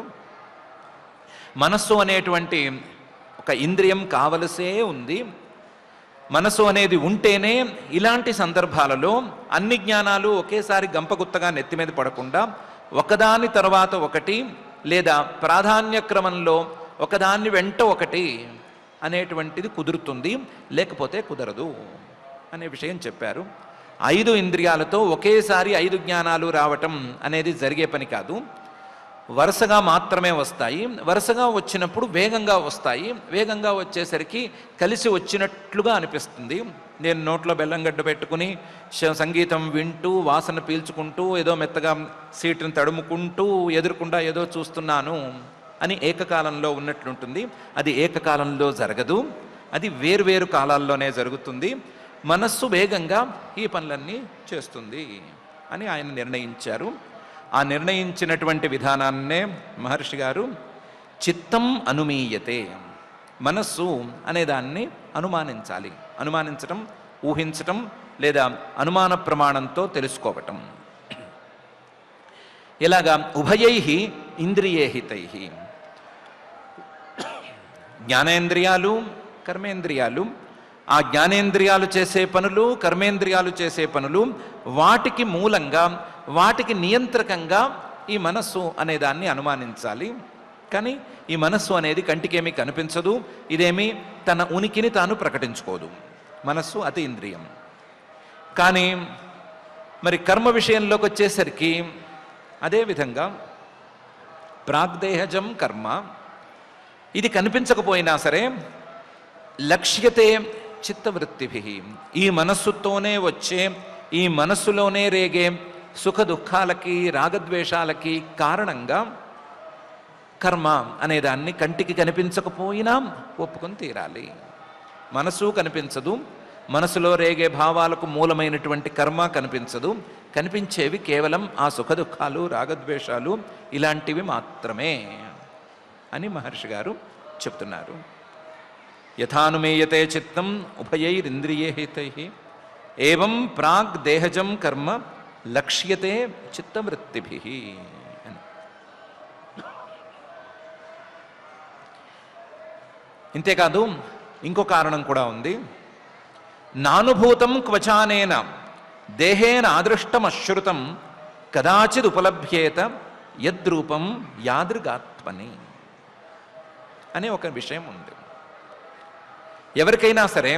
మనస్సు అనేటువంటి ఒక ఇంద్రియం కావలసే ఉంది. మనసు అనేది ఉంటేనే ఇలాంటి సందర్భాలలో అన్ని జ్ఞానాలు ఒకేసారి గంపగుత్తగా నెత్తి మీద పడకుండా ఒకదాని తర్వాత ఒకటి లేదా ప్రాధాన్య క్రమంలో ఒకదాన్ని వెంట ఒకటి అనేటువంటిది కుదురుతుంది, లేకపోతే కుదరదు అనే విషయం చెప్పారు. 5 ఇంద్రియాలతో ఒకేసారి 5 జ్ఞానాలు రావటం అనేది జరిగే పని కాదు. వరుసగా మాత్రమే వస్తాయి. వరుసగా వచ్చినప్పుడు వేగంగా వస్తాయి. వేగంగా వచ్చేసరికి కలిసి వచ్చినట్లుగా అనిపిస్తుంది. నేను నోట్లో బెల్లంగడ్డ పెట్టుకుని సంగీతం వింటూ వాసన పీల్చుకుంటూ ఏదో మెత్తగా సీటును తడుముకుంటూ ఎదురుకుండా ఏదో చూస్తున్నాను అని ఏకకాలంలో ఉన్నట్లుంటుంది. అది ఏకకాలంలో జరగదు. అది వేరువేరు కాలాల్లోనే జరుగుతుంది. మనస్సు వేగంగా ఈ పనులన్నీ చేస్తుంది అని ఆయన నిర్ణయించారు. ఆ నిర్ణయించినటువంటి విధానాన్నే మహర్షి గారు చిత్తం అనుమీయతే, మనస్సు అనేదాన్ని అనుమానించాలి. అనుమానించటం, ఊహించటం లేదా అనుమాన ప్రమాణంతో తెలుసుకోవటం. ఇలాగా ఉభయై ఇంద్రియేహితై, జ్ఞానేంద్రియాలు కర్మేంద్రియాలు, ఆ జ్ఞానేంద్రియాలు చేసే పనులు కర్మేంద్రియాలు చేసే పనులు, వాటికి మూలంగా వాటికి నియంత్రకంగా ఈ మనస్సు అనేదాన్ని అనుమానించాలి. కానీ ఈ మనస్సు అనేది కంటికేమీ కనిపించదు. ఇదేమీ తన ఉనికిని తాను ప్రకటించుకోదు. మనస్సు అతి ఇంద్రియం. కానీ మరి కర్మ విషయంలోకి వచ్చేసరికి అదేవిధంగా ప్రాగ్దేహజం కర్మ, ఇది కనిపించకపోయినా సరే లక్ష్యతే చిత్తవృత్తిభి, ఈ మనస్సుతోనే వచ్చే, ఈ మనస్సులోనే రేగే సుఖ దుఃఖాలకి రాగద్వేషాలకి కారణంగా కర్మ అనేదాన్ని కంటికి కనిపించకపోయినా ఒప్పుకొని తీరాలి. మనసు కనిపించదు, మనసులో రేగే భావాలకు మూలమైనటువంటి కర్మ కనిపించదు. కనిపించేవి కేవలం ఆ సుఖ దుఃఖాలు రాగద్వేషాలు ఇలాంటివి మాత్రమే అని మహర్షి గారు చెప్తున్నారు. యథానుమేయతే చిత్తం ఉభయైరింద్రియేహితై ఏవం ప్రాగ్ దేహజం కర్మ లక్ష్యతే చిత్తవృత్తిభి అని. ఇంతేకాదు ఇంకో కారణం కూడా ఉంది. నానుభూతం క్వచానేన దేహేన ఆదృష్టమశ్రుతం కదాచిద్ ఉపలభ్యేత యద్రూపం యాదృగాత్మని అనే ఒక విషయం ఉంది. ఎవరికైనా సరే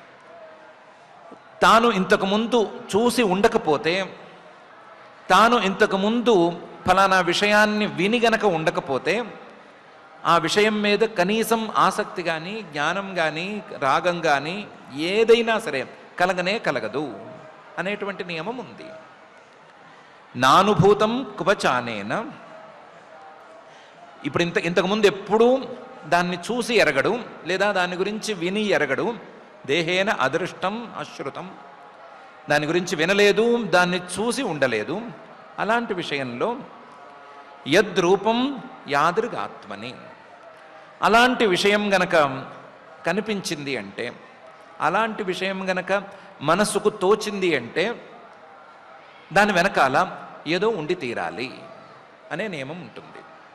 తాను ఇంతకుముందు చూసి ఉండకపోతే, తాను ఇంతకుముందు ఫలానా విషయాన్ని విని గనక ఉండకపోతే, ఆ విషయం మీద కనీసం ఆసక్తి కానీ జ్ఞానం కానీ రాగం కానీ ఏదైనా సరే కలగనే కలగదు అనేటువంటి నియమం ఉంది. నానుభూతం కుపచానేన, ఇప్పుడు ఇంతకుముందు ఎప్పుడూ దాన్ని చూసి ఎరగడు లేదా దాని గురించి విని ఎరగడు. దేహేన అదృష్టం అశ్రుతం, దాని గురించి వినలేదు, దాన్ని చూసి ఉండలేదు. అలాంటి విషయంలో యద్రూపం యాదృగాత్మని, అలాంటి విషయం గనక కనిపించింది అంటే, అలాంటి విషయం గనక మనసుకు తోచింది అంటే దాని వెనకాల ఏదో ఉండి తీరాలి అనే నియమం ఉంటుంది.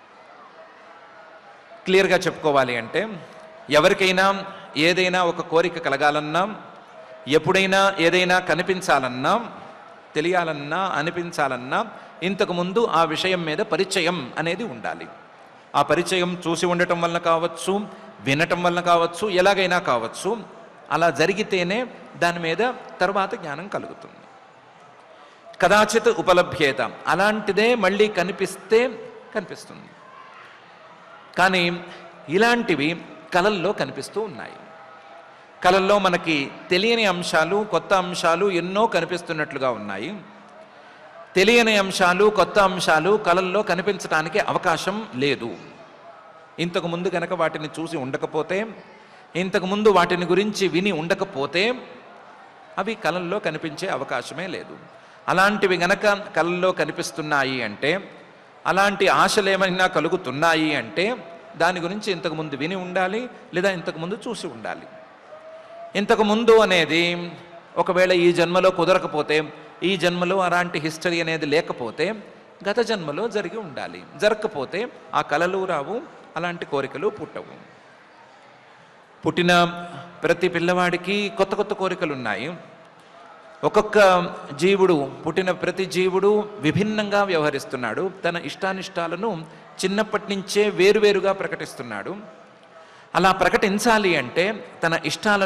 క్లియర్గా చెప్పుకోవాలి అంటే, ఎవరికైనా ఏదైనా ఒక కోరిక కలగాలన్నా, ఎప్పుడైనా ఏదైనా కనిపించాలన్నా, తెలియాలన్నా, అనిపించాలన్నా ఇంతకుముందు ఆ విషయం మీద పరిచయం అనేది ఉండాలి. ఆ పరిచయం చూసి ఉండటం వలన కావచ్చు, వినటం వలన కావచ్చు, ఎలాగైనా కావచ్చు. అలా జరిగితేనే దాని మీద తర్వాత జ్ఞానం కలుగుతుంది. కదాచిత్ ఉపలభ్యేత, అలాంటిదే మళ్ళీ కనిపిస్తే కనిపిస్తుంది. కానీ ఇలాంటివి కలల్లో కనిపిస్తూ ఉన్నాయి. కలల్లో మనకి తెలియని అంశాలు, కొత్త అంశాలు ఎన్నో కనిపిస్తున్నట్లుగా ఉన్నాయి. తెలియని అంశాలు, కొత్త అంశాలు కలల్లో కనిపించడానికి అవకాశం లేదు. ఇంతకుముందు కనుక వాటిని చూసి ఉండకపోతే, ఇంతకుముందు వాటిని గురించి విని ఉండకపోతే అవి కలల్లో కనిపించే అవకాశమే లేదు. అలాంటివి గనక కలల్లో కనిపిస్తున్నాయి అంటే, అలాంటి ఆశలు ఏమైనా కలుగుతున్నాయి అంటే దాని గురించి ఇంతకుముందు విని ఉండాలి లేదా ఇంతకుముందు చూసి ఉండాలి. ఇంతకుముందు అనేది ఒకవేళ ఈ జన్మలో కుదరకపోతే, ఈ జన్మలో అలాంటి హిస్టరీ అనేది లేకపోతే గత జన్మలో జరిగి ఉండాలి. జరగకపోతే ఆ కలలు రావు, అలాంటి కోరికలు పుట్టవు. పుట్టిన ప్రతి పిల్లవాడికి కొత్త కొత్త కోరికలు ఉన్నాయి. ఒక్కొక్క జీవుడు, పుట్టిన ప్రతి జీవుడు విభిన్నంగా వ్యవహరిస్తున్నాడు. తన ఇష్టానిష్టాలను చిన్నప్పటి నుంచే వేరువేరుగా ప్రకటిస్తున్నాడు. అలా ప్రకటించాలి అంటే తన ఇష్టాలను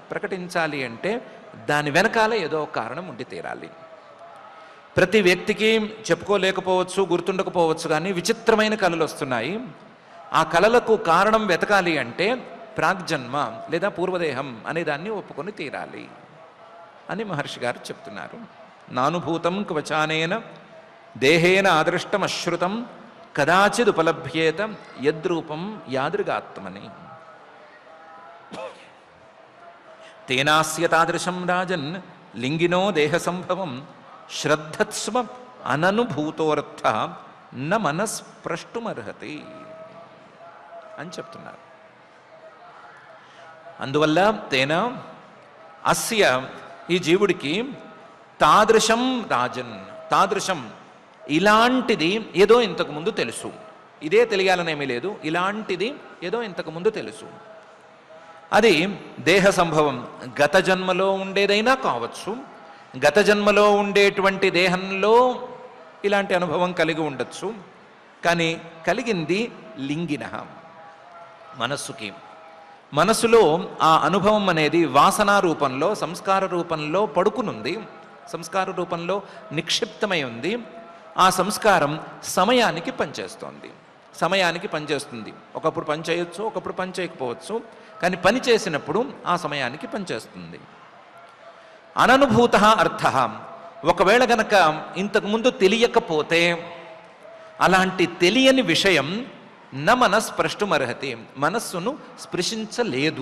ప్రకటించాలి అంటే దాని వెనకాల ఏదో ఒక కారణం ఉండి తీరాలి. ప్రతి వ్యక్తికి చెప్పుకోలేకపోవచ్చు, గుర్తుండకపోవచ్చు, కానీ విచిత్రమైన కళలు వస్తున్నాయి. ఆ కళలకు కారణం వెతకాలి అంటే ప్రాగ్జన్మ లేదా పూర్వదేహం అనే దాన్ని ఒప్పుకొని తీరాలి అని మహర్షి గారు చెప్తున్నారు. నానుభూతం క్వచానేన దేహేన ఆదృష్టం అశ్రుతం కదాచిద్ ఉపలభ్యేత యద్రూపం యాదృగాత్మని. తేనాస్య తాదృశం రాజన్ లింగినో దేహ సంభవం శ్రద్ధత్స్వ అననుభూతోర్థ న మనస్ప్రష్టుమర్హతి అని చెప్తున్నారు. అందువల్ల తేనా అస్య ఈ జీవుడికి తాదృశం రాజన్, తాదృశం ఇలాంటిది ఏదో ఇంతకుముందు తెలుసు, ఇదే తెలియాలనేమీ లేదు, ఇలాంటిది ఏదో ఇంతకుముందు తెలుసు. అది దేహ సంభవం, గత జన్మలో ఉండేదైనా కావచ్చు. గత జన్మలో ఉండేటువంటి దేహంలో ఇలాంటి అనుభవం కలిగి ఉండొచ్చు. కానీ కలిగింది లింగిన మనస్సుకి. మనస్సులో ఆ అనుభవం అనేది వాసనా రూపంలో, సంస్కార రూపంలో పడుకునుంది, సంస్కార రూపంలో నిక్షిప్తమై ఉంది. ఆ సంస్కారం సమయానికి పనిచేస్తోంది, సమయానికి పనిచేస్తుంది. ఒకప్పుడు పని చేయొచ్చు, ఒకప్పుడు పని చేయకపోవచ్చు, కానీ పని చేసినప్పుడు ఆ సమయానికి పనిచేస్తుంది. అననుభూత అర్థ, ఒకవేళ గనక ఇంతకుముందు తెలియకపోతే అలాంటి తెలియని విషయం న మనస్ప్రష్టుమర్హతి, మనస్సును స్పృశించలేదు.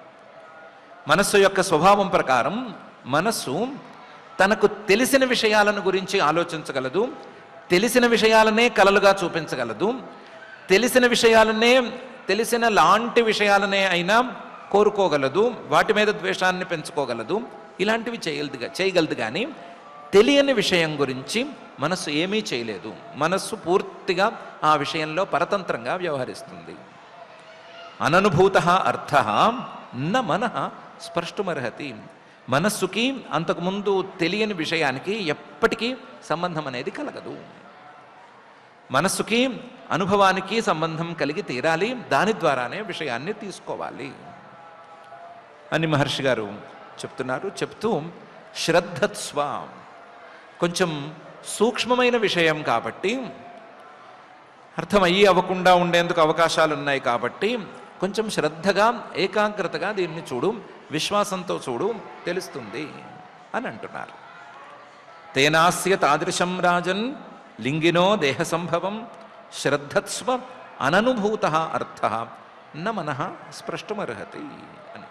మనస్సు యొక్క స్వభావం ప్రకారం మనస్సు తనకు తెలిసిన విషయాలను గురించి ఆలోచించగలదు, తెలిసిన విషయాలనే కలలుగా చూపించగలదు, తెలిసిన విషయాలనే, తెలిసిన లాంటి విషయాలనే అయినా కోరుకోగలదు, వాటి మీద ద్వేషాన్ని పెంచుకోగలదు, ఇలాంటివి చేయగలదు. కానీ తెలియని విషయం గురించి మనస్సు ఏమీ చేయలేదు. మనస్సు పూర్తిగా ఆ విషయంలో పరతంత్రంగా వ్యవహరిస్తుంది. అననుభూత అర్థ న మనః స్పృష్టుమర్హతి, మనస్సుకి అంతకుముందు తెలియని విషయానికి ఎప్పటికీ సంబంధం అనేది కలగదు. మనస్సుకి అనుభవానికి సంబంధం కలిగి తీరాలి, దాని ద్వారానే విషయాన్ని తీసుకోవాలి అని మహర్షి గారు చెప్తున్నారు. చెప్తూ శ్రద్ధత్స్వ, కొంచెం సూక్ష్మమైన విషయం కాబట్టి, అర్థమయ్యి అవ్వకుండా ఉండేందుకు అవకాశాలు ఉన్నాయి కాబట్టి కొంచెం శ్రద్ధగా ఏకాగ్రతగా దీన్ని చూడు, విశ్వాసంతో చూడు, తెలుస్తుంది అని అంటున్నారు. తేనాస్య తాదృశం రాజన్ లింగినో దేహ సంభవం శ్రద్ధత్స్వ అననుభూత అర్థ న మనః స్పృష్టుమర్హతి అని.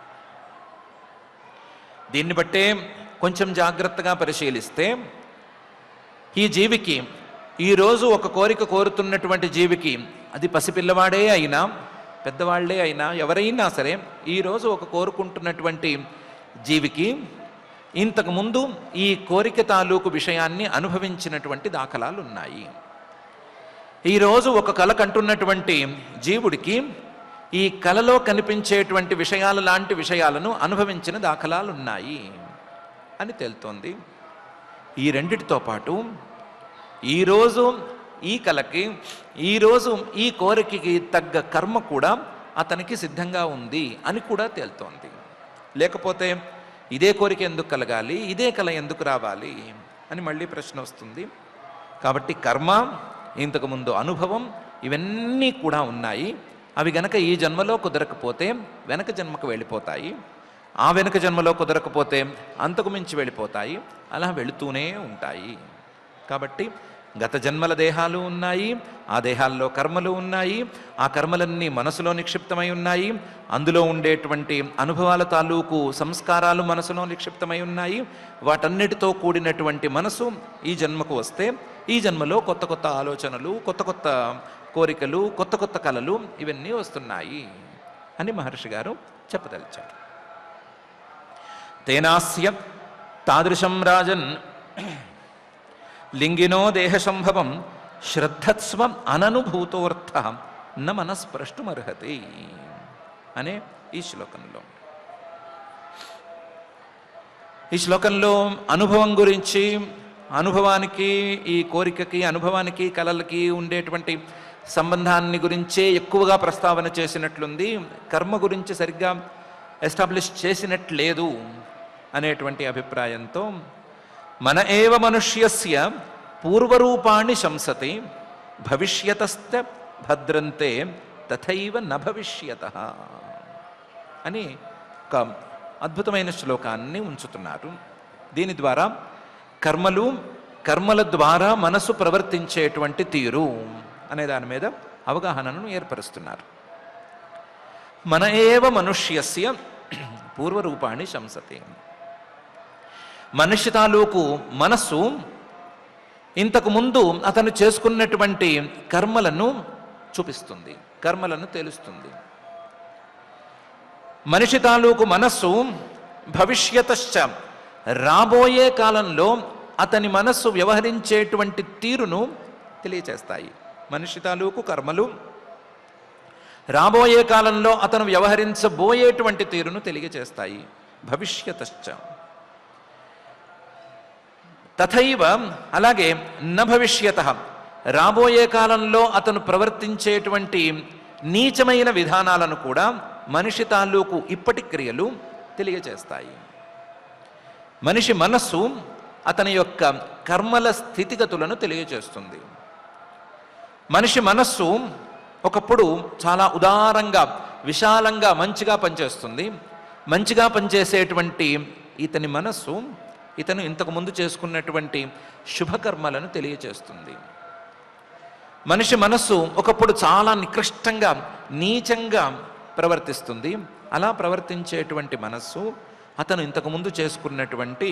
దీన్ని బట్టే కొంచెం జాగ్రత్తగా పరిశీలిస్తే ఈ జీవికి, ఈరోజు ఒక కోరిక కోరుతున్నటువంటి జీవికి, అది పసిపిల్లవాడే అయినా పెద్దవాళ్లే అయినా ఎవరైనా సరే, ఈరోజు ఒక కోరుకుంటున్నటువంటి జీవికి ఇంతకుముందు ఈ కోరిక తాలూకు విషయాన్ని అనుభవించినటువంటి దాఖలాలు ఉన్నాయి. ఈరోజు ఒక కల కంటున్నటువంటి జీవుడికి ఈ కలలో కనిపించేటువంటి విషయాలు లాంటి విషయాలను అనుభవించిన దాఖలాలు ఉన్నాయి అని తేలుతోంది. ఈ రెండిటితో పాటు ఈరోజు ఈ కలకి, ఈరోజు ఈ కోరికకి తగ్గ కర్మ కూడా అతనికి సిద్ధంగా ఉంది అని కూడా తేలుతోంది. లేకపోతే ఇదే కోరిక ఎందుకు కలగాలి, ఇదే కల ఎందుకు రావాలి అని మళ్ళీ ప్రశ్న వస్తుంది. కాబట్టి కర్మ, ఇంతకుముందు అనుభవం, ఇవన్నీ కూడా ఉన్నాయి. అవి గనక ఈ జన్మలో కుదరకపోతే వెనక జన్మకు వెళ్ళిపోతాయి, ఆ వెనక జన్మలో కుదరకపోతే అంతకు మించి వెళ్ళిపోతాయి, అలా వెళుతూనే ఉంటాయి. కాబట్టి గత జన్మల దేహాలు ఉన్నాయి, ఆ దేహాల్లో కర్మలు ఉన్నాయి, ఆ కర్మలన్నీ మనసులో నిక్షిప్తమై ఉన్నాయి, అందులో ఉండేటువంటి అనుభవాల తాలూకు సంస్కారాలు మనసులో నిక్షిప్తమై ఉన్నాయి. వాటన్నిటితో కూడినటువంటి మనసు ఈ జన్మకు వస్తే ఈ జన్మలో కొత్త కొత్త ఆలోచనలు, కొత్త కొత్త కోరికలు, కొత్త కొత్త కలలు ఇవన్నీ వస్తున్నాయి అని మహర్షి గారు చెప్పదలిచారు. తేనాస్య తాదృశం రాజన్ లింగినో దేహ సంభవం శ్రద్ధత్స్వ అననుభూతోర్థ న మనస్ప్రష్టుమర్హతి అనే ఈ శ్లోకంలో. ఈ శ్లోకంలో అనుభవం గురించి, అనుభవానికి, ఈ కోరికకి, అనుభవానికి, కలలకి ఉండేటువంటి సంబంధాన్ని గురించే ఎక్కువగా ప్రస్తావన చేసినట్లుంది. కర్మ గురించి సరిగ్గా ఎస్టాబ్లిష్ చేసినట్లేదు అనేటువంటి అభిప్రాయంతో మన ఏవ మనుష్యస్య పూర్వరూపాణి శంసతే భవిష్యతస్థ భద్రంతే తథైవ న భవిష్యతః అని ఒక అద్భుతమైన శ్లోకాన్ని ఉంచుతున్నారు. దీని ద్వారా కర్మల ద్వారా మనసు ప్రవర్తించేటువంటి తీరు అనే దాని మీద అవగాహనను ఏర్పరుస్తున్నారు. మన ఏవ మనుష్యస్య పూర్వరూపాణి శంసతే. మనిషి తాలూకు మనస్సు ఇంతకు ముందు అతను చేసుకున్నటువంటి కర్మలను చూపిస్తుంది, కర్మలను తెలుస్తుంది. మనిషి తాలూకు మనస్సు భవిష్యతశ్చ రాబోయే కాలంలో అతని మనస్సు వ్యవహరించేటువంటి తీరును తెలియచేస్తాయి. మనిషి తాలూకు కర్మలు రాబోయే కాలంలో అతను వ్యవహరించబోయేటువంటి తీరును తెలియచేస్తాయి. భవిష్యతశ్చ తథైవ అలాగే న భవిష్యతః రాబోయే కాలంలో అతను ప్రవర్తించేటువంటి నీచమైన విధానాలను కూడా మనిషి తాలూకు ఇప్పటి క్రియలు తెలియచేస్తాయి. మనిషి మనస్సు అతని యొక్క కర్మల స్థితిగతులను తెలియచేస్తుంది. మనిషి మనస్సు ఒకప్పుడు చాలా ఉదారంగా విశాలంగా మంచిగా పనిచేస్తుంది. మంచిగా పనిచేసేటువంటి ఇతని మనస్సు ఇతను ఇంతకుముందు చేసుకున్నటువంటి శుభకర్మలను తెలియచేస్తుంది. మనిషి మనస్సు ఒకప్పుడు చాలా నికృష్టంగా నీచంగా ప్రవర్తిస్తుంది. అలా ప్రవర్తించేటువంటి మనస్సు అతను ఇంతకుముందు చేసుకున్నటువంటి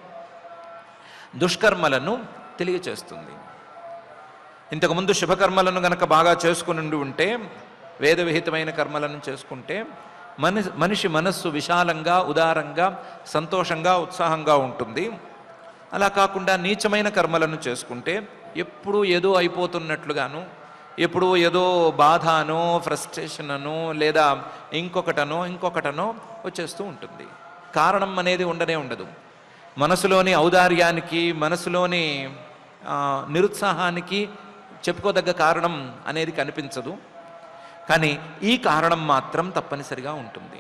దుష్కర్మలను తెలియచేస్తుంది. ఇంతకుముందు శుభకర్మలను గనక బాగా చేసుకుని ఉంటే, వేద విహితమైన కర్మలను చేసుకుంటే మనిషి మనస్సు విశాలంగా ఉదారంగా సంతోషంగా ఉత్సాహంగా ఉంటుంది. అలా కాకుండా నీచమైన కర్మలను చేసుకుంటే ఎప్పుడూ ఏదో అయిపోతున్నట్లుగాను, ఎప్పుడూ ఏదో బాధనో ఫ్రస్ట్రేషన్ అనో లేదా ఇంకొకటనో వచ్చేస్తూ ఉంటుంది. కారణం అనేది ఉండనే ఉండదు. మనసులోని ఔదార్యానికి మనసులోని నిరుత్సాహానికి చెప్పుకోదగ్గ కారణం అనేది కనిపించదు. కానీ ఈ కారణం మాత్రం తప్పనిసరిగా ఉంటుంది.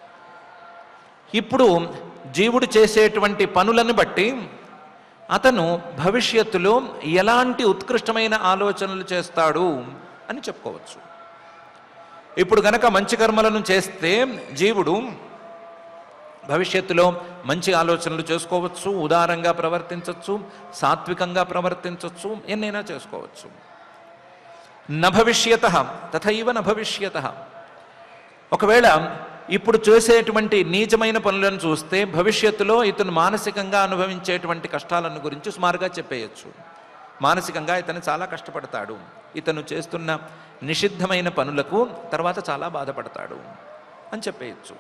ఇప్పుడు జీవుడు చేసేటువంటి పనులను బట్టి అతను భవిష్యత్తులో ఎలాంటి ఉత్కృష్టమైన ఆలోచనలు చేస్తాడు అని చెప్పుకోవచ్చు. ఇప్పుడు గనక మంచి కర్మలను చేస్తే జీవుడు భవిష్యత్తులో మంచి ఆలోచనలు చేసుకోవచ్చు, ఉదారంగా ప్రవర్తించవచ్చు, సాత్వికంగా ప్రవర్తించవచ్చు, ఎన్నైనా చేసుకోవచ్చు. న భవిష్యతః తథైవ న భవిష్యతః. ఒకవేళ ఇప్పుడు చేసేటువంటి నీచమైన పనులను చూస్తే భవిష్యత్తులో ఇతను మానసికంగా అనుభవించేటువంటి కష్టాలను గురించి సుమారుగా చెప్పేయచ్చు. మానసికంగా ఇతను చాలా కష్టపడతాడు, ఇతను చేస్తున్న నిషిద్ధమైన పనులకు తర్వాత చాలా బాధపడతాడు అని చెప్పేయచ్చు.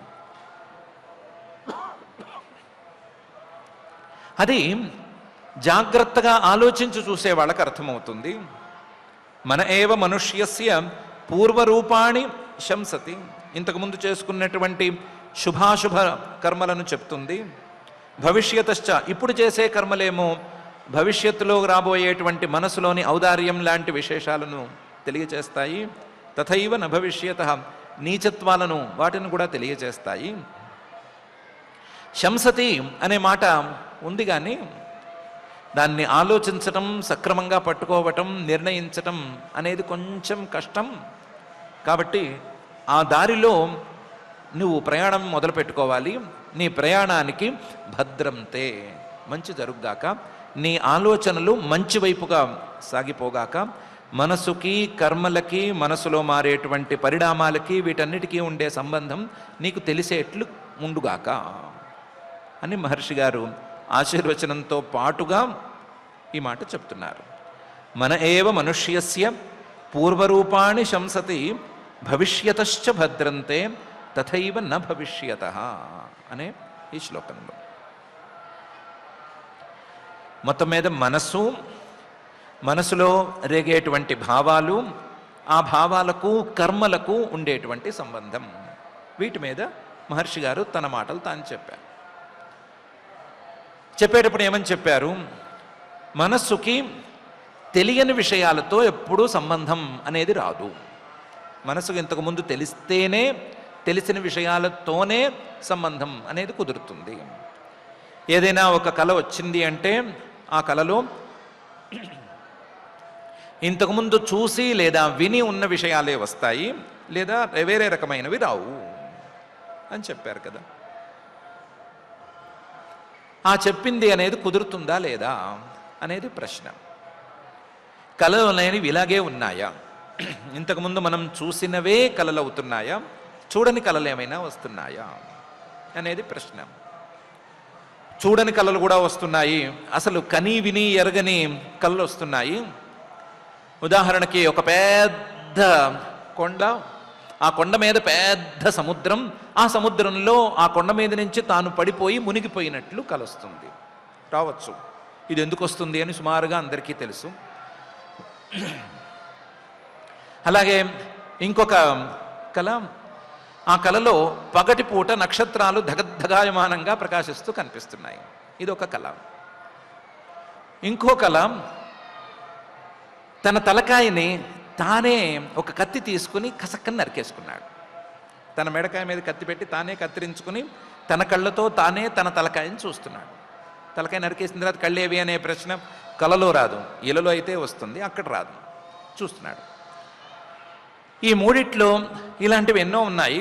అది జాగ్రత్తగా ఆలోచించి చూసే వాళ్ళకి అర్థమవుతుంది. మన ఏవ మనుష్యస్య పూర్వరూపాణి శంసతి. ఇంతకుముందు చేసుకున్నటువంటి శుభాశుభ కర్మలను చెప్తుంది. భవిష్యతశ్చ ఇప్పుడు చేసే కర్మలేమో భవిష్యత్తులో రాబోయేటువంటి మనసులోని ఔదార్యం లాంటి విశేషాలను తెలియచేస్తాయి. తథైవ న భవిష్యతః నీచత్వాలను వాటిని కూడా తెలియచేస్తాయి. శంసతి అనే మాట ఉంది కానీ దాన్ని ఆలోచించటం, సక్రమంగా పట్టుకోవటం, నిర్ణయించటం అనేది కొంచెం కష్టం. కాబట్టి ఆ దారిలో నువ్వు ప్రయాణం మొదలుపెట్టుకోవాలి. నీ ప్రయాణానికి భద్రంతే, మంచి జరుగుగాక, నీ ఆలోచనలు మంచి వైపుగా సాగిపోగాక, మనసుకి కర్మలకి మనసులో మారేటువంటి పరిణామాలకి వీటన్నిటికీ ఉండే సంబంధం నీకు తెలిసేట్లు ఉండుగాక అని మహర్షి గారు ఆశీర్వచనంతో పాటుగా ఈ మాట చెప్తున్నారు. మన ఏవ మనుష్యస్య పూర్వరూపాణి శంసతి భవిష్యతశ్చ భద్రంతే తథైవ న భవిష్యతః అనే ఈ శ్లోకంలో మొత్తం మీద మనసులో రేగేటువంటి భావాలు, ఆ భావాలకు కర్మలకు ఉండేటువంటి సంబంధం, వీటి మీద మహర్షి గారు తన మాటలు తాను చెప్పారు. చెప్పేటప్పుడు ఏమని చెప్పారు? మనస్సుకి తెలియని విషయాలతో ఎప్పుడూ సంబంధం అనేది రాదు. మనసుకు ఇంతకుముందు తెలిస్తేనే తెలిసిన విషయాలతోనే సంబంధం అనేది కుదురుతుంది. ఏదైనా ఒక కళ వచ్చింది అంటే ఆ కళలో ఇంతకుముందు చూసి లేదా విని ఉన్న విషయాలే వస్తాయి, లేదా వేరే రకమైనవి రావు అని చెప్పారు కదా. ఆ చెప్పింది అనేది కుదురుతుందా లేదా అనేది ప్రశ్న. కళలు అనేవి ఇలాగే ఉన్నాయా? ఇంతకుముందు మనం చూసినవే కళలు అవుతున్నాయా? చూడని కళలు ఏమైనా వస్తున్నాయా అనేది ప్రశ్న. చూడని కళలు కూడా వస్తున్నాయి, అసలు కని విని ఎరగని కళలు వస్తున్నాయి. ఉదాహరణకి ఒక పెద్ద కొండ, ఆ కొండ మీద పెద్ద సముద్రం, ఆ సముద్రంలో ఆ కొండ మీద నుంచి తాను పడిపోయి మునిగిపోయినట్లు కలుస్తుంది, రావచ్చు. ఇది ఎందుకు వస్తుంది అని సుమారుగా అందరికీ తెలుసు. అలాగే ఇంకొక కళ, ఆ కళలో పగటిపూట నక్షత్రాలు ధగద్ధగాయమానంగా ప్రకాశిస్తూ కనిపిస్తున్నాయి, ఇది ఒక కళ. ఇంకో కళ, తన తలకాయని తానే ఒక కత్తి తీసుకుని కసక్కని నరికేసుకున్నాడు. తన మెడకాయ మీద కత్తి పెట్టి తానే కత్తిరించుకుని తన కళ్ళతో తానే తన తలకాయని చూస్తున్నాడు. తలకాయ నరికేసిన తర్వాత కళ్ళేవి అనే ప్రశ్న కళలో రాదు, ఇలలో అయితే వస్తుంది, అక్కడ రాదు, చూస్తున్నాడు. ఈ మూడిట్లో ఇలాంటివి ఎన్నో ఉన్నాయి.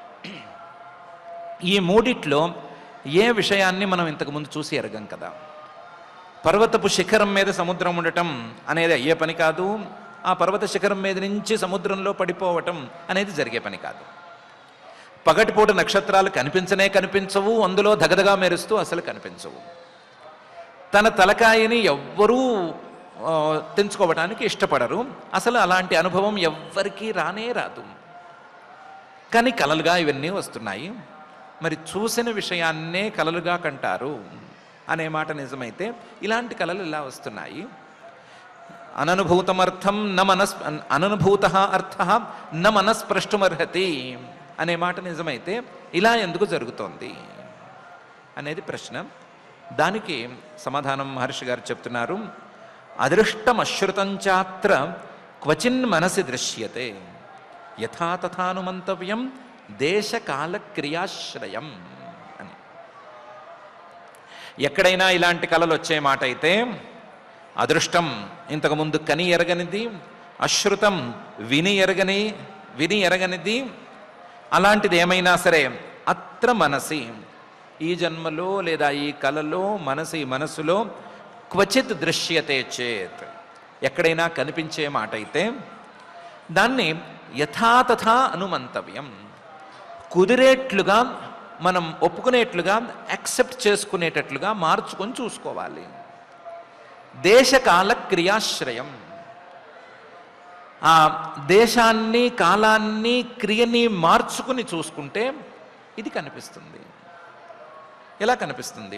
ఈ మూడిట్లో ఏ విషయాన్ని మనం ఇంతకుముందు చూసి ఎరగం కదా. పర్వతపు శిఖరం మీద సముద్రం ఉండటం అనేది అయ్యే పని కాదు, ఆ పర్వత శిఖరం మీద నుంచి సముద్రంలో పడిపోవటం అనేది జరిగే పని కాదు. పగటిపూట నక్షత్రాలు కనిపించవు, అందులో దగదగా మెరుస్తూ అసలు కనిపించవు. తన తలకాయని ఎవ్వరూ తెంచుకోవటానికి ఇష్టపడరు, అసలు అలాంటి అనుభవం ఎవ్వరికీ రానే రాదు. కానీ కలలుగా ఇవన్నీ వస్తున్నాయి. మరి చూసిన విషయాన్నే కలలుగా కంటారు అనే మాట నిజమైతే ఇలాంటి కళలు ఇలా వస్తున్నాయి. అననుభూతమర్థం అననుభూత అర్థ న మనస్పృష్టమర్హతి అనే మాట నిజమైతే ఇలా ఎందుకు జరుగుతోంది అనేది ప్రశ్న. దానికి సమాధానం మహర్షి గారు చెప్తున్నారు. అదృష్టమశ్రుతంచాత్ర క్వచిన్ మనసి దృశ్యతే యథా తథానుమంతవ్యం దేశకాల క్రియాశ్రయం అని. ఎక్కడైనా ఇలాంటి కళలు వచ్చే మాట అయితే అదృష్టం ఇంతకుముందు కని ఎరగనిది, అశ్రుతం విని ఎరగనిది, అలాంటిది ఏమైనా సరే అత్ర మనసి, ఈ జన్మలో లేదా ఈ కళలో మనసులో క్వచిత్ దృశ్యతే చేత్, ఎక్కడైనా కనిపించే మాట అయితే దాన్ని యథాతథా అనుమంతవ్యం, కుదిరేట్లుగా మనం ఒప్పుకునేట్లుగా యాక్సెప్ట్ చేసుకునేటట్లుగా మార్చుకొని చూసుకోవాలి. దేశకాల క్రియాశ్రయం, ఆ దేశాన్ని కాలాన్ని క్రియని మార్చుకుని చూసుకుంటే ఇది కనిపిస్తుంది. ఎలా కనిపిస్తుంది?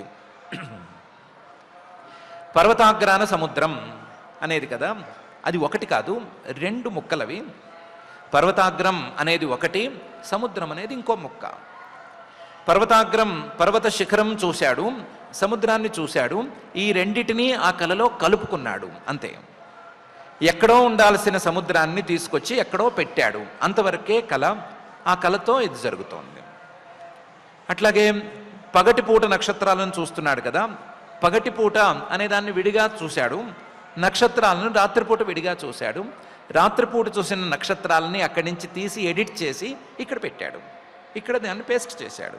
పర్వతాగ్రాన సముద్రం అనేది కదా, అది ఒకటి కాదు, రెండు ముక్కలవి. పర్వతాగ్రం అనేది ఒకటి, సముద్రం అనేది ఇంకో ముక్క. పర్వతాగ్రం పర్వత శిఖరం చూశాడు, సముద్రాన్ని చూశాడు, ఈ రెండిటినీ ఆ కళలో కలుపుకున్నాడు అంతే. ఎక్కడో ఉండాల్సిన సముద్రాన్ని తీసుకొచ్చి ఎక్కడో పెట్టాడు, అంతవరకే కళ. ఆ కళతో ఇది జరుగుతోంది. అట్లాగే పగటిపూట నక్షత్రాలను చూస్తున్నాడు కదా, పగటిపూట అనే దాన్ని విడిగా చూశాడు, నక్షత్రాలను రాత్రిపూట విడిగా చూశాడు. రాత్రిపూట చూసిన నక్షత్రాలని అక్కడి నుంచి తీసి ఎడిట్ చేసి ఇక్కడ పెట్టాడు, ఇక్కడ దాన్ని పేస్ట్ చేశాడు.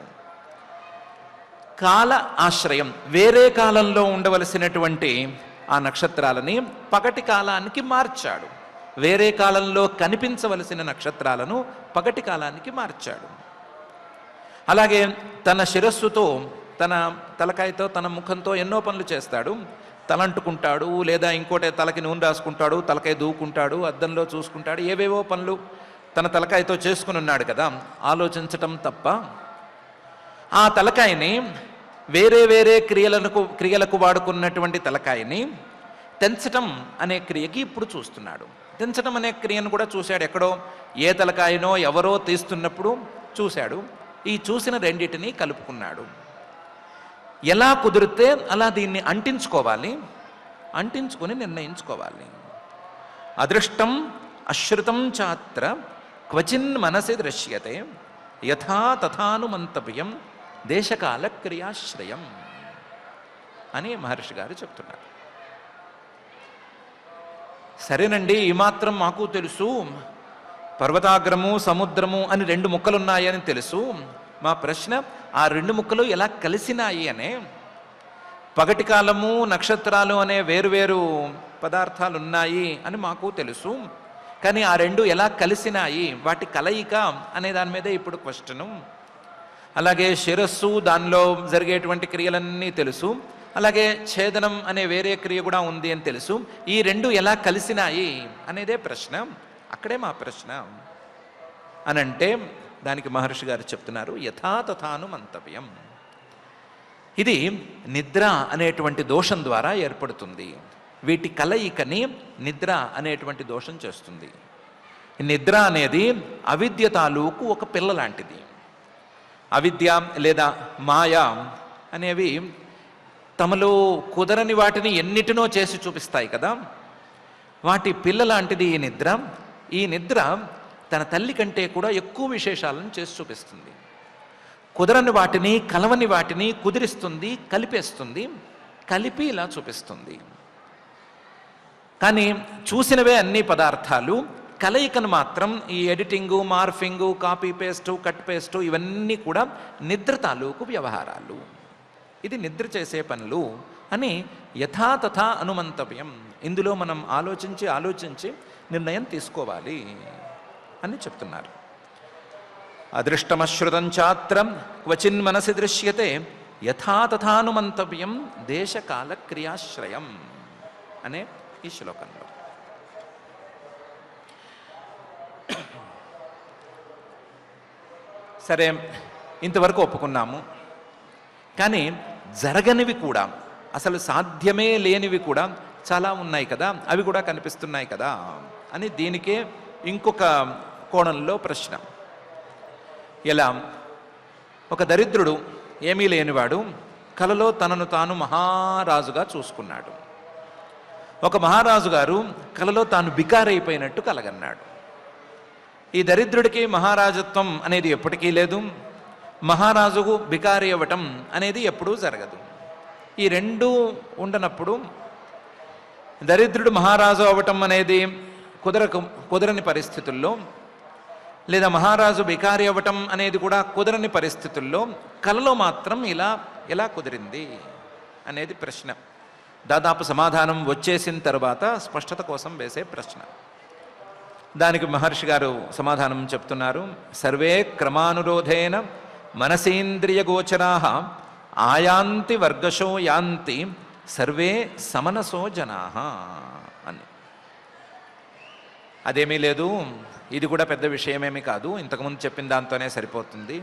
కాల ఆశ్రయం, వేరే కాలంలో ఉండవలసినటువంటి ఆ నక్షత్రాలని పగటి కాలానికి మార్చాడు, వేరే కాలంలో కనిపించవలసిన నక్షత్రాలను పగటి కాలానికి మార్చాడు. అలాగే తన శిరస్సుతో, తన తలకాయతో, తన ముఖంతో ఎన్నో పనులు చేస్తాడు. తలంటుకుంటాడు, లేదా ఇంకోటి తలకి నూనె రాసుకుంటాడు, తలకాయ దూకుంటాడు, అద్దంలో చూసుకుంటాడు, ఏవేవో పనులు తన తలకాయతో చేసుకుని ఉన్నాడు కదా. ఆలోచించటం తప్ప ఆ తలకాయని వేరే వేరే క్రియలకు వాడుకున్నటువంటి తలకాయని తెంచటం అనే క్రియకి ఇప్పుడు చూస్తున్నాడు. తెంచటం అనే క్రియను కూడా చూశాడు, ఎక్కడో ఏ తలకాయనో ఎవరో తీస్తున్నప్పుడు చూశాడు. ఈ చూసిన రెండింటినీ కలుపుకున్నాడు. ఎలా కుదిరితే అలా దీన్ని అంటించుకోవాలి, అంటించుకొని నిర్ణయించుకోవాలి. అదృష్టం అశ్రుతం చాత్ర క్వచిన్ మనసి దృశ్యతే యథా తథానుమంతవ్యం దేశకాల క్రియాశ్రయం అని మహర్షి గారు చెప్తున్నారు. సరేనండి, ఈ మాత్రం మాకు తెలుసు, పర్వతాగ్రము సముద్రము అని 2 ముక్కలున్నాయని తెలుసు. మా ప్రశ్న ఆ 2 ముక్కలు ఎలా కలిసినాయి అనే. పగటి కాలము నక్షత్రాలు అనే వేరువేరు పదార్థాలు ఉన్నాయి అని మాకు తెలుసు, కానీ ఆ 2 ఎలా కలిసినాయి, వాటి కలయిక అనే దాని మీదే ఇప్పుడు క్వశ్చను. అలాగే శిరస్సు, దానిలో జరిగేటువంటి క్రియలన్నీ తెలుసు, అలాగే ఛేదనం అనే వేరే క్రియ కూడా ఉంది అని తెలుసు. ఈ 2 ఎలా కలిసినాయి అనేదే ప్రశ్న. అక్కడే మా ప్రశ్న అని అంటే దానికి మహర్షి గారు చెప్తున్నారు, యథాతథాను మంతవ్యం. ఇది నిద్ర అనేటువంటి దోషం ద్వారా ఏర్పడుతుంది. వీటి కలయికని నిద్ర అనేటువంటి దోషం చేస్తుంది. నిద్ర అనేది అవిద్య తాలూకు ఒక పిల్ల లాంటిది. అవిద్య లేదా మాయ అనేవి తమలో కుదరని వాటిని ఎన్నిటినో చేసి చూపిస్తాయి కదా, వాటి పిల్ల లాంటిది ఈ నిద్ర. ఈ నిద్ర తన తల్లి కంటే కూడా ఎక్కువ విశేషాలను చేసి చూపిస్తుంది. కుదరని వాటిని, కలవని వాటిని కుదిరిస్తుంది, కలిపేస్తుంది, కలిపి ఇలా చూపిస్తుంది. కానీ చూసినవే అన్ని పదార్థాలు, కలయికను మాత్రం ఈ editing, morphing, copy paste, cut paste ఇవన్నీ కూడా నిద్ర తాలూకు వ్యవహారాలు. ఇది నిద్ర చేసే పనులు అని యథాతథా అనుమంతవ్యం. ఇందులో మనం ఆలోచించి నిర్ణయం తీసుకోవాలి అని చెప్తున్నారు. అదృష్టమశ్రుతం చాత్రం క్వచిన్ మనసి దృశ్యతే యథాతథానుమంతవ్యం దేశకాల క్రియాశ్రయం అనే ఈ శ్లోకంలో. సరే, ఇంతవరకు ఒప్పుకున్నాము. కానీ జరగనివి కూడా, అసలు సాధ్యమే లేనివి కూడా చాలా ఉన్నాయి కదా, అవి కూడా కనిపిస్తున్నాయి కదా అని దీనికే ఇంకొక కోణంలో ప్రశ్న. ఎలా? ఒక దరిద్రుడు, ఏమీ లేనివాడు కలలో తనను తాను మహారాజుగా చూసుకున్నాడు. ఒక మహారాజు గారు కలలో తాను బికారైపోయినట్టు కలగన్నాడు. ఈ దరిద్రుడికి మహారాజత్వం అనేది ఎప్పటికీ లేదు, మహారాజుకు బికారి అవ్వటం అనేది ఎప్పుడూ జరగదు. ఈ 2 ఉండనప్పుడు దరిద్రుడు మహారాజు అవ్వటం అనేది కుదరని పరిస్థితుల్లో, లేదా మహారాజు బికారి అవ్వటం అనేది కూడా కుదరని పరిస్థితుల్లో కలలో మాత్రం ఎలా కుదిరింది అనేది ప్రశ్న. దాదాపు సమాధానం వచ్చేసిన తర్వాత స్పష్టత కోసం వేసే ప్రశ్న. దానికి మహర్షి గారు సమాధానం చెప్తున్నారు. సర్వే క్రమానురోధేన మనసేంద్రియ గోచరాః ఆయాంతి వర్గశో యాంతి సర్వే సమనసో జనాః అని. అదేమీ లేదు, ఇది కూడా పెద్ద విషయమేమీ కాదు, ఇంతకుముందు చెప్పిన దాంతోనే సరిపోతుంది.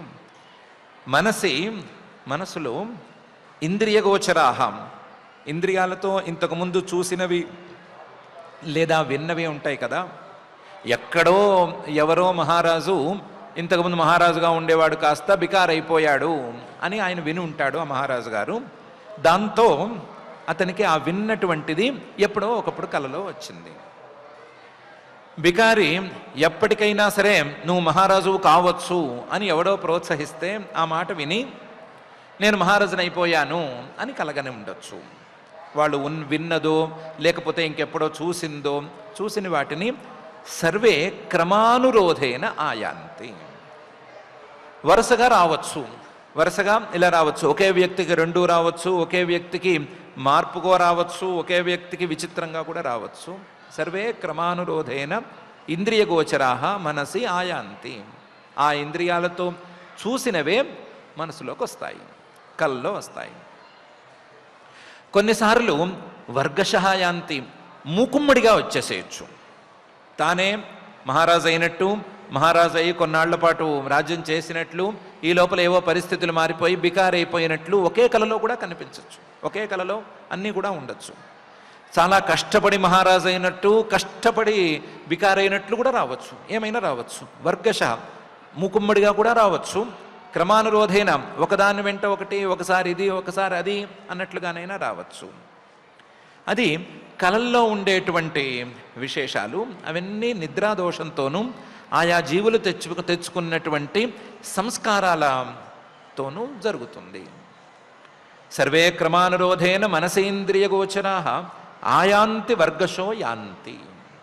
మనసులో ఇంద్రియ గోచరాః, ఇంద్రియాలతో ఇంతకుముందు చూసినవి లేదా విన్నవి ఉంటాయి కదా. ఎక్కడో ఎవరో మహారాజు, ఇంతకుముందు మహారాజుగా ఉండేవాడు కాస్త బికారైపోయాడు అని ఆయన విని ఉంటాడు ఆ మహారాజు గారు. దాంతో అతనికి ఆ విన్నటువంటిది ఎప్పుడో ఒకప్పుడు కలలో వచ్చింది. బికారి ఎప్పటికైనా సరే నువ్వు మహారాజు కావచ్చు అని ఎవడో ప్రోత్సహిస్తే ఆ మాట విని నేను మహారాజునైపోయాను అని కలగని ఉండొచ్చు. వాళ్ళు విన్నదో లేకపోతే ఇంకెప్పుడో చూసిన వాటిని సర్వే క్రమానురోధేన ఆయాంతి, వరుసగా రావచ్చు, వరుసగా ఇలా రావచ్చు. ఒకే వ్యక్తికి 2 రావచ్చు, ఒకే వ్యక్తికి మార్పుగా రావచ్చు, ఒకే వ్యక్తికి విచిత్రంగా కూడా రావచ్చు. సర్వే క్రమానురోధేన ఇంద్రియ గోచరాః మనసి ఆయాంతి. ఆ ఇంద్రియాలతో చూసినవే మనసులోకి వస్తాయి, కల్లో వస్తాయి. కొన్నిసార్లు వర్గశః యాంతి, మూకుమ్మడిగా వచ్చేసేయచ్చు. తానే మహారాజు అయినట్టు, మహారాజు అయ్యి కొన్నాళ్ల పాటు రాజ్యం చేసినట్లు, ఈ లోపల ఏవో పరిస్థితులు మారిపోయి బికారైపోయినట్లు ఒకే కలలో కూడా కనిపించవచ్చు. ఒకే కలలో అన్నీ కూడా ఉండొచ్చు. చాలా కష్టపడి మహారాజు అయినట్టు, కష్టపడి బికారైనట్లు కూడా రావచ్చు, ఏమైనా రావచ్చు. వర్గశః మూకుమ్మడిగా కూడా రావచ్చు. క్రమానురోధేన ఒకదాని వెంట ఒకటి, ఒకసారి ఇది ఒకసారి అది అన్నట్లుగానైనా రావచ్చు. అది కలల్లో ఉండేటువంటి విశేషాలు. అవన్నీ నిద్రాదోషంతోనూ ఆయా జీవులు తెచ్చుకున్నటువంటి సంస్కారాలతోనూ జరుగుతుంది. సర్వే క్రమానురోధేన మనసేంద్రియగోచరా ఆయాంతి వర్గశో యాంతి.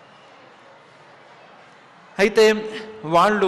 అయితే వాళ్ళు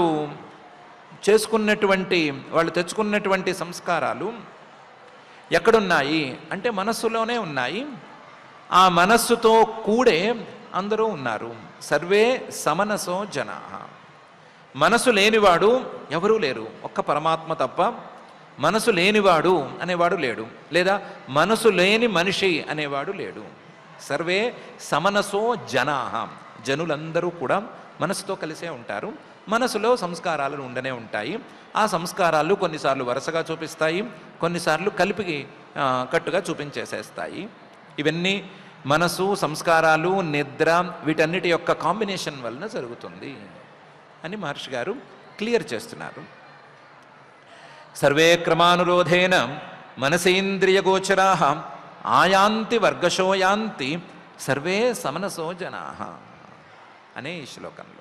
తెచ్చుకున్నటువంటి సంస్కారాలు ఎక్కడున్నాయి అంటే మనస్సులోనే ఉన్నాయి. ఆ మనస్సుతో కూడే అందరూ ఉన్నారు. సర్వే సమనసో జనా. మనసు లేనివాడు ఎవరూ లేరు, ఒక్క పరమాత్మ తప్ప. మనసు లేనివాడు అనేవాడు లేడు, లేదా మనసు లేని మనిషి అనేవాడు లేడు. సర్వే సమనసో జనా. జనులందరూ కూడా మనసుతో కలిసే ఉంటారు. మనసులో సంస్కారాలు ఉండనే ఉంటాయి. ఆ సంస్కారాలు కొన్నిసార్లు వరుసగా చూపిస్తాయి, కొన్నిసార్లు కలిపి కట్టుగా చూపించేసేస్తాయి. ఇవన్నీ మనసు, సంస్కారాలు, నిద్ర వీటన్నిటి యొక్క కాంబినేషన్ వలన జరుగుతుంది అని మహర్షి గారు క్లియర్ చేస్తున్నారు. సర్వే క్రమానురోధేన మనసేంద్రియగోచరా ఆయాంతి వర్గశో యాంతి సర్వే సమనసో జనా అనే ఈ శ్లోకంలో.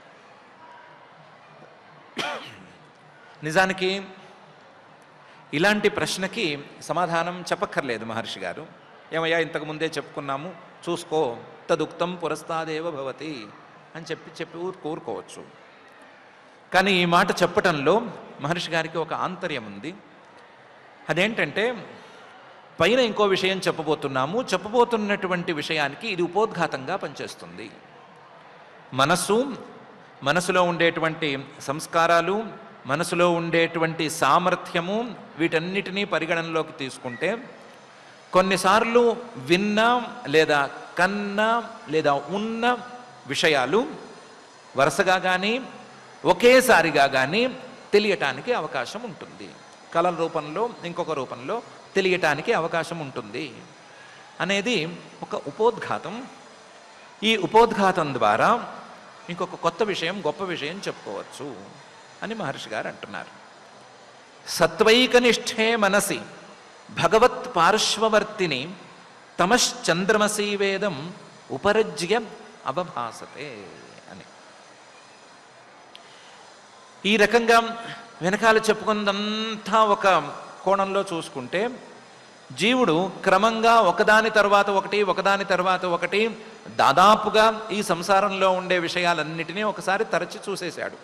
నిజానికి ఇలాంటి ప్రశ్నకి సమాధానం చెప్పక్కర్లేదు మహర్షి గారు. ఏమయ్యా ఇంతకుముందే చెప్పుకున్నాము, చూసుకో, తదుక్తం పురస్తాదేవ భవతి అని చెప్పి కోరుకోవచ్చు. కానీ ఈ మాట చెప్పటంలో మహర్షి గారికి ఒక ఆంతర్యం ఉంది. అదేంటంటే పైన ఇంకో విషయం చెప్పబోతున్నటువంటి విషయానికి ఇది ఉపోద్ఘాతంగా పనిచేస్తుంది. మనసులో ఉండేటువంటి సంస్కారాలు, మనసులో ఉండేటువంటి సామర్థ్యము, వీటన్నిటినీ పరిగణనలోకి తీసుకుంటే కొన్నిసార్లు విన్న లేదా కన్న లేదా ఉన్న విషయాలు వరుసగా కానీ ఒకేసారిగా కానీ తెలియటానికి అవకాశం ఉంటుంది. కళల రూపంలో ఇంకొక రూపంలో తెలియటానికి అవకాశం ఉంటుంది అనేది ఒక ఉపోద్ఘాతం. ఈ ఉపోద్ఘాతం ద్వారా ఇంకొక కొత్త విషయం, గొప్ప విషయం చెప్పుకోవచ్చు అని మహర్షి గారు అంటున్నారు. సత్వైకనిష్ఠే మనసి భగవత్ పార్శ్వవర్తిని తమశ్చంద్రమసీ వేదం ఉపరజ్య అవభాసతే అని. ఈ రకంగా వెనకాల చెప్పుకున్నదంతా ఒక కోణంలో చూసుకుంటే జీవుడు క్రమంగా ఒకదాని తర్వాత ఒకటి దాదాపుగా ఈ సంసారంలో ఉండే విషయాలన్నిటినీ ఒకసారి తరచి చూసేశాడు.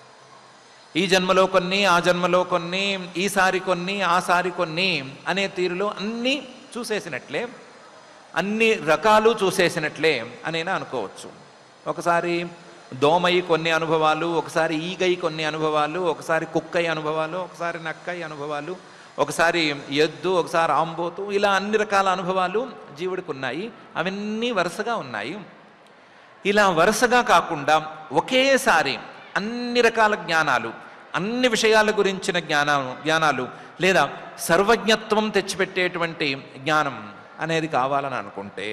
ఈ జన్మలో కొన్ని, ఆ జన్మలో కొన్ని, ఈసారి కొన్ని, ఆసారి కొన్ని అనే తీరులో అన్నీ చూసేసినట్లే, అన్ని రకాలు చూసేసినట్లే అనేనా అనుకోవచ్చు. ఒకసారి దోమై కొన్ని అనుభవాలు, ఒకసారి ఈగై కొన్ని అనుభవాలు, ఒకసారి కుక్కై అనుభవాలు, ఒకసారి నక్కై అనుభవాలు, ఒకసారి ఎద్దు, ఒకసారి ఆంబోతు, ఇలా అన్ని రకాల అనుభవాలు జీవుడికి ఉన్నాయి. అవన్నీ వరుసగా ఉన్నాయి. ఇలా వరుసగా కాకుండా ఒకేసారి అన్ని రకాల జ్ఞానాలు, అన్ని విషయాల గురించిన జ్ఞానాలు లేదా సర్వజ్ఞత్వం తెచ్చిపెట్టేటువంటి జ్ఞానం అనేది కావాలని అనుకుంటే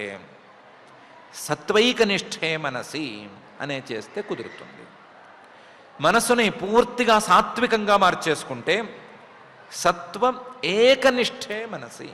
సత్వైకనిష్ఠే మనసి అనే చేస్తే కుదురుతుంది. మనసుని పూర్తిగా సాత్వికంగా మార్చేసుకుంటే సత్వం ఏకనిష్ఠే మనసి.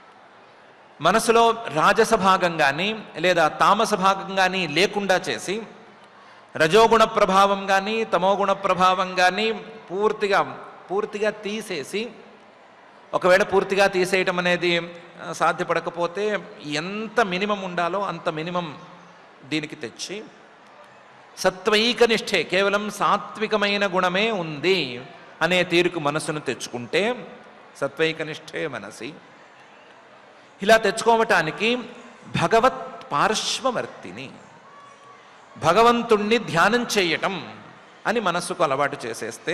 మనసులో రాజస భాగం కానీ లేదా తామస భాగం కానీ లేకుండా చేసి రజోగుణ ప్రభావం కానీ తమోగుణ ప్రభావం కానీ పూర్తిగా తీసేసి, ఒకవేళ పూర్తిగా తీసేయటం అనేది సాధ్యపడకపోతే ఎంత మినిమం ఉండాలో అంత మినిమం దీనికి తెచ్చి సత్వైకనిష్ఠే, కేవలం సాత్వికమైన గుణమే ఉంది అనే తీరుకు మనసును తెచ్చుకుంటే సత్వైకనిష్ఠే మనసి. ఇలా తెచ్చుకోవటానికి భగవత్ పార్శ్వవర్తిని, భగవంతుణ్ణి ధ్యానం చేయటం అని మనస్సుకు అలవాటు చేసేస్తే,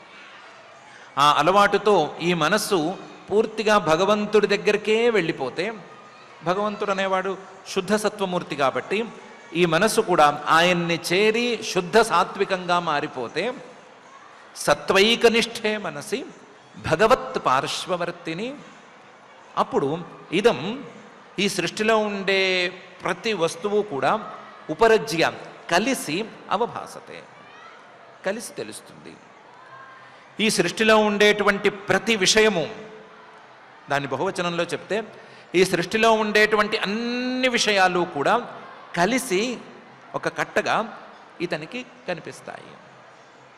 ఆ అలవాటుతో ఈ మనస్సు పూర్తిగా భగవంతుడి దగ్గరికే వెళ్ళిపోతే, భగవంతుడు అనేవాడు శుద్ధ సత్వమూర్తి కాబట్టి ఈ మనస్సు కూడా ఆయన్ని చేరి శుద్ధ సాత్వికంగా మారిపోతే సత్వైకనిష్ఠే మనసి భగవత్ పార్శ్వవర్తిని. అప్పుడు ఇదం, ఈ సృష్టిలో ఉండే ప్రతి వస్తువు కూడా ఉపరజ్య కలిసి అవభాసతే, కలిసి తెలుస్తుంది. ఈ సృష్టిలో ఉండేటువంటి ప్రతి విషయము, దాని బహువచనంలో చెప్తే ఈ సృష్టిలో ఉండేటువంటి అన్ని విషయాలు కూడా కలిసి ఒక కట్టగా ఇతనికి కనిపిస్తాయి.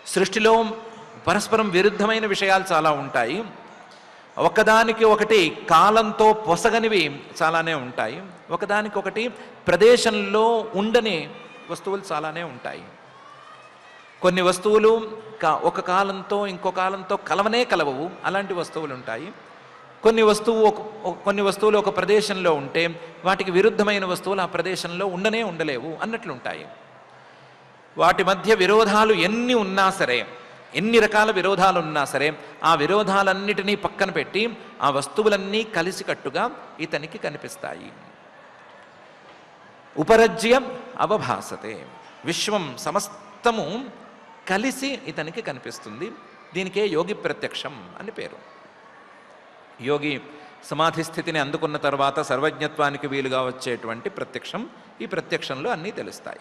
సృష్టిలో పరస్పరం విరుద్ధమైన విషయాలు చాలా ఉంటాయి. ఒకదానికి ఒకటి కాలంతో పొసగనివి చాలానే ఉంటాయి. ఒకదానికొకటి ప్రదేశంలో ఉండని వస్తువులు చాలానే ఉంటాయి. కొన్ని వస్తువులు ఒక కాలంతో ఇంకో కాలంతో కలవవు, అలాంటి వస్తువులు ఉంటాయి. కొన్ని వస్తువులు ఒక ప్రదేశంలో ఉంటే వాటికి విరుద్ధమైన వస్తువులు ఆ ప్రదేశంలో ఉండలేవు అన్నట్లుంటాయి. వాటి మధ్య విరోధాలు ఎన్ని ఉన్నా సరే, ఎన్ని రకాల విరోధాలు ఉన్నా సరే, ఆ విరోధాలన్నిటినీ పక్కన పెట్టి ఆ వస్తువులన్నీ కలిసికట్టుగా ఇతనికి కనిపిస్తాయి. ఉపరజ్య అవభాసతే, విశ్వం సమస్తము కలిసి ఇతనికి కనిపిస్తుంది. దీనికే యోగి ప్రత్యక్షం అని పేరు. యోగి సమాధి స్థితిని అందుకున్న తర్వాత సర్వజ్ఞత్వానికి వీలుగా వచ్చేటువంటి ప్రత్యక్షం. ఈ ప్రత్యక్షంలో అన్నీ తెలుస్తాయి.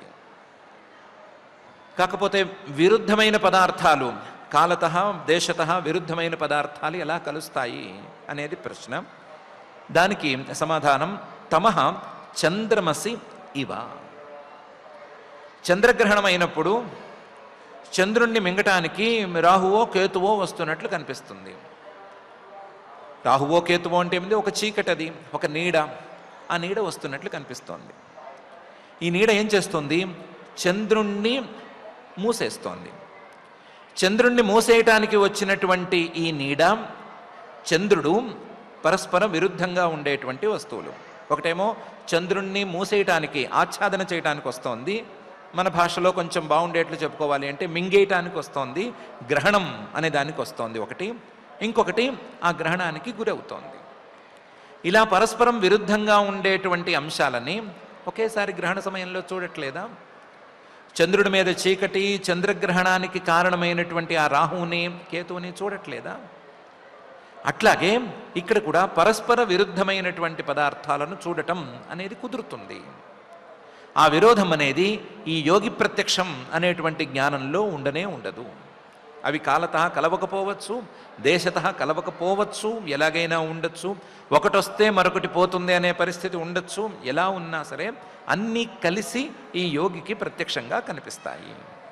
కాకపోతే విరుద్ధమైన పదార్థాలు, కాలత దేశత విరుద్ధమైన పదార్థాలు ఎలా కలుస్తాయి అనేది ప్రశ్న. దానికి సమాధానం తమః చంద్రమసి ఇవ. చంద్రగ్రహణం అయినప్పుడు చంద్రుణ్ణి మింగటానికి రాహువో కేతువో వస్తున్నట్లు కనిపిస్తుంది. రాహువో కేతువో అంటే ఏమిటి? ఒక చీకటది, ఒక నీడ. ఆ నీడ వస్తున్నట్లు కనిపిస్తోంది. ఈ నీడ ఏం చేస్తుంది? చంద్రుణ్ణి మూసేస్తోంది. చంద్రుణ్ణి మూసేయటానికి వచ్చినటువంటి ఈ నీడ, చంద్రుడు పరస్పర విరుద్ధంగా ఉండేటువంటి వస్తువులు. ఒకటేమో చంద్రుణ్ణి మూసేయటానికి, ఆచ్ఛాదన చేయటానికి వస్తోంది. మన భాషలో కొంచెం బాగుండేట్లు చెప్పుకోవాలి అంటే మింగేయటానికి వస్తోంది, గ్రహణం అనే దానికి వస్తోంది ఒకటి. ఇంకొకటి ఆ గ్రహణానికి గురవుతోంది. ఇలా పరస్పరం విరుద్ధంగా ఉండేటువంటి అంశాలని ఒకేసారి గ్రహణ సమయంలో చూడట్లేదా? చంద్రుడి మీద చీకటి, చంద్రగ్రహణానికి కారణమైనటువంటి ఆ రాహువుని కేతువుని చూడట్లేదా? అట్లాగే ఇక్కడ కూడా పరస్పర విరుద్ధమైనటువంటి పదార్థాలను చూడటం అనేది కుదురుతుంది. ఆ విరోధం అనేది ఈ యోగి ప్రత్యక్షం అనేటువంటి జ్ఞానంలో ఉండదు. అవి కాలత కలవకపోవచ్చు, దేశత కలవకపోవచ్చు, ఎలాగైనా ఉండొచ్చు. ఒకటొస్తే మరొకటి పోతుంది అనే పరిస్థితి ఉండొచ్చు. ఎలా ఉన్నా సరే అన్నీ కలిసి ఈ యోగికి ప్రత్యక్షంగా కనిపిస్తాయి.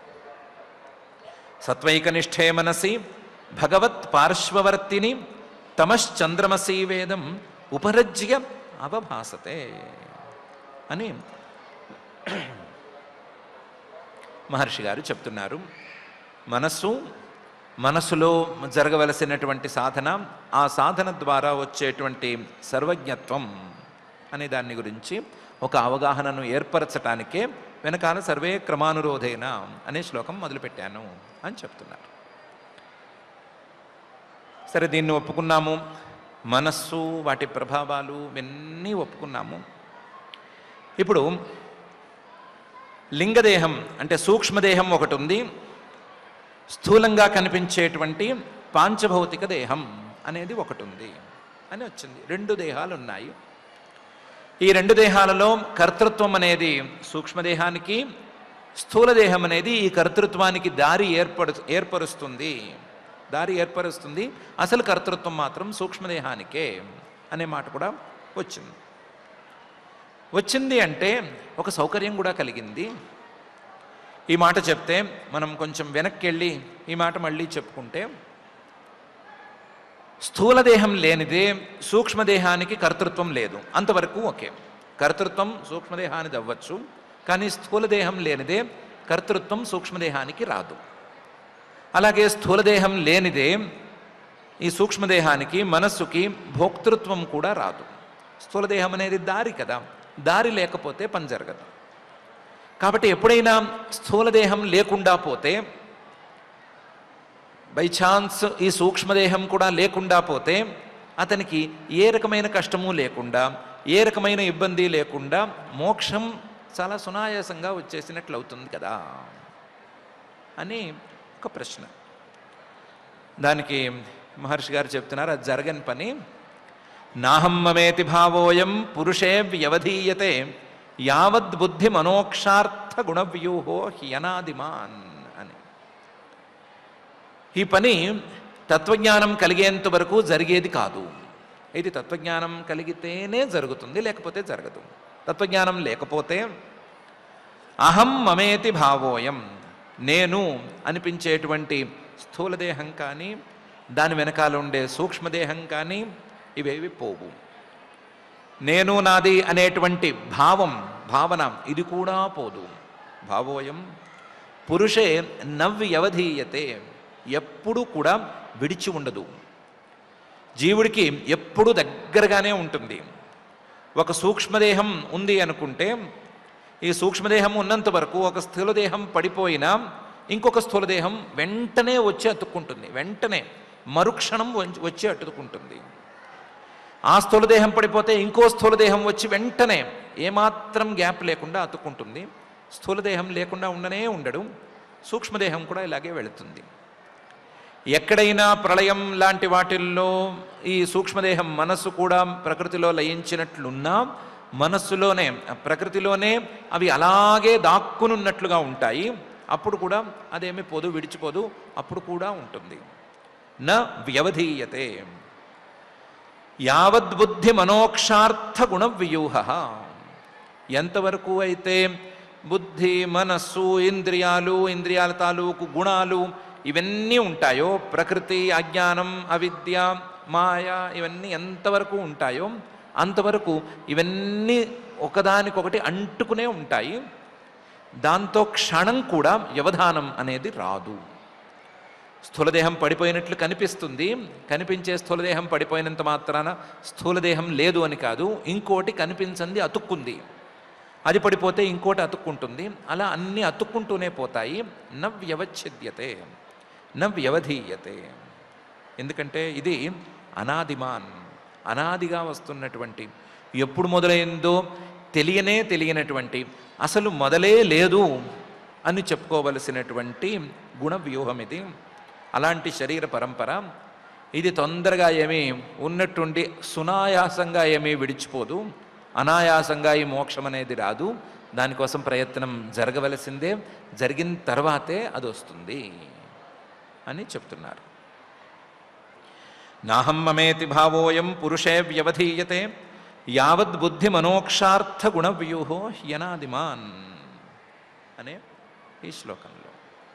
సత్వైకనిష్ఠే మనసి భగవత్ పార్శ్వవర్తిని తమశ్చంద్రమసీ వేదం ఉపరజ్య అవభాసతే అని మహర్షి గారు చెప్తున్నారు. మనస్సులో జరగవలసినటువంటి సాధన, ఆ సాధన ద్వారా వచ్చేటువంటి సర్వజ్ఞత్వం అనే దాన్ని గురించి ఒక అవగాహనను ఏర్పరచటానికే వెనకాల సర్వే క్రమానురోధేన అనే శ్లోకం మొదలుపెట్టాను అని చెప్తున్నారు. సరే, దీన్ని ఒప్పుకున్నాము. మనస్సు, వాటి ప్రభావాలు ఇవన్నీ ఒప్పుకున్నాము. ఇప్పుడు లింగదేహం అంటే సూక్ష్మదేహం ఒకటి ఉంది, స్థూలంగా కనిపించేటువంటి పాంచభౌతిక దేహం అనేది ఒకటి ఉంది అని వచ్చింది. 2 దేహాలు ఉన్నాయి. ఈ 2 దేహాలలో కర్తృత్వం అనేది సూక్ష్మదేహానికి, స్థూలదేహం అనేది ఈ కర్తృత్వానికి దారి ఏర్పరుస్తుంది. అసలు కర్తృత్వం మాత్రం సూక్ష్మదేహానికే అనే మాట కూడా వచ్చింది అంటే ఒక సౌకర్యం కూడా కలిగింది. ఈ మాట చెప్తే మనం కొంచెం వెనక్కి వెళ్ళి ఈ మాట మళ్ళీ చెప్పుకుంటే, స్థూలదేహం లేనిదే సూక్ష్మదేహానికి కర్తృత్వం లేదు, అంతవరకు ఓకే. కర్తృత్వం సూక్ష్మదేహానికి అవ్వచ్చు, కానీ స్థూలదేహం లేనిదే కర్తృత్వం సూక్ష్మదేహానికి రాదు. అలాగే స్థూలదేహం లేనిదే ఈ సూక్ష్మదేహానికి, మనస్సుకి భోక్తృత్వం కూడా రాదు. స్థూలదేహం అనేది దారి కదా, దారి లేకపోతే పని జరగదు. కాబట్టి ఎప్పుడైనా స్థూలదేహం లేకుండా పోతే, బై ఛాన్స్ ఈ సూక్ష్మదేహం కూడా లేకుండా పోతే, అతనికి ఏ రకమైన కష్టము లేకుండా, ఏ రకమైన ఇబ్బంది లేకుండా మోక్షం చాలా సునాయాసంగా వచ్చేసినట్లు అవుతుంది కదా అని ఒక ప్రశ్న. దానికి మహర్షి గారు చెప్తున్నారు, అది జరగని పని. నాహం మమేతి భావోయం పురుషే వ్యవధీయతే యావద్ బుద్ధి మనోక్షార్థ గుణవ్యూహో హ్యనాదిమాన్ అని. ఈ పని తత్వజ్ఞానం కలిగేంత వరకు జరిగేది కాదు. ఇది తత్వజ్ఞానం కలిగితేనే జరుగుతుంది, లేకపోతే జరగదు. తత్వజ్ఞానం లేకపోతే అహం మమేతి భావోయం, నేను అనిపించేటువంటి స్థూలదేహం కానీ దాని వెనకాల ఉండే సూక్ష్మదేహం కానీ ఇవేవి పోవు. నేను నాది అనేటువంటి భావన ఇది కూడా పోదు. భావోయం పురుషే నవ్యవధీయతే, ఎప్పుడూ కూడా విడిచి ఉండదు. జీవుడికి ఎప్పుడూ దగ్గరగానే ఉంటుంది. ఒక సూక్ష్మదేహం ఉంది అనుకుంటే ఈ సూక్ష్మదేహం ఉన్నంత వరకు ఒక స్థూలదేహం పడిపోయినా ఇంకొక స్థూలదేహం వెంటనే వచ్చి అతుక్కుంటుంది, వెంటనే మరుక్షణం వచ్చి అతుక్కుంటుంది. ఆ స్థూలదేహం పడిపోతే ఇంకో స్థూలదేహం వచ్చి వెంటనే ఏమాత్రం గ్యాప్ లేకుండా అతుక్కుంటుంది. స్థూలదేహం లేకుండా ఉండనే ఉండడు. సూక్ష్మదేహం కూడా ఇలాగే వెళుతుంది. ఎక్కడైనా ప్రళయం లాంటి వాటిల్లో ఈ సూక్ష్మదేహం మనస్సు కూడా ప్రకృతిలో లయించినట్లున్నా మనస్సులోనే ప్రకృతిలోనే అవి అలాగే దాక్కునున్నట్లుగా ఉంటాయి. అప్పుడు కూడా అదేమి పోదు, విడిచిపోదు, అప్పుడు కూడా ఉంటుంది. న వ్యవధీయతే యావద్బుద్ధి మనోక్షార్థ గుణవ్యూహ, ఎంతవరకు అయితే బుద్ధి, మనస్సు, ఇంద్రియాల తాలూకు గుణాలు ఇవన్నీ ఉంటాయో, ప్రకృతి, అజ్ఞానం, అవిద్య, మాయ ఇవన్నీ ఎంతవరకు ఉంటాయో అంతవరకు ఇవన్నీ ఒకదానికొకటి అంటుకునే ఉంటాయి. దాంతో క్షణం కూడా వ్యవధానం అనేది రాదు. స్థూలదేహం పడిపోయినట్లు కనిపిస్తుంది, కనిపించే స్థూలదేహం పడిపోయినంత మాత్రాన స్థూలదేహం లేదు అని కాదు. ఇంకోటి కనిపించింది అతుక్కుంది, అది పడిపోతే ఇంకోటి అతుక్కుంటుంది. అలా అన్నీ అతుక్కుంటూనే పోతాయి. న వ్యవచ్ఛిద్యతే న వ్యవధీయతే. ఎందుకంటే ఇది అనాదిమాన్, అనాదిగా వస్తున్నటువంటి, ఎప్పుడు మొదలైందో తెలియనటువంటి, అసలు మొదలే లేదు అని చెప్పుకోవలసినటువంటి గుణవ్యూహం ఇది. అలాంటి శరీర పరంపర ఇది తొందరగా ఏమీ ఉన్నట్టుండి సునాయాసంగా ఏమీ విడిచిపోదు. అనాయాసంగా ఈ మోక్షం అనేది రాదు. దానికోసం ప్రయత్నం జరగవలసిందే. జరిగిన తర్వాతే అది వస్తుంది అని చెప్తున్నారు. నాహం మమేతి భావోయం పురుషే వ్యవధీయతే యావద్ బుద్ధి మనోక్షార్థ గుణవ్యూహో హ్యనాదిమాన్ అనే ఈ శ్లోకంలో.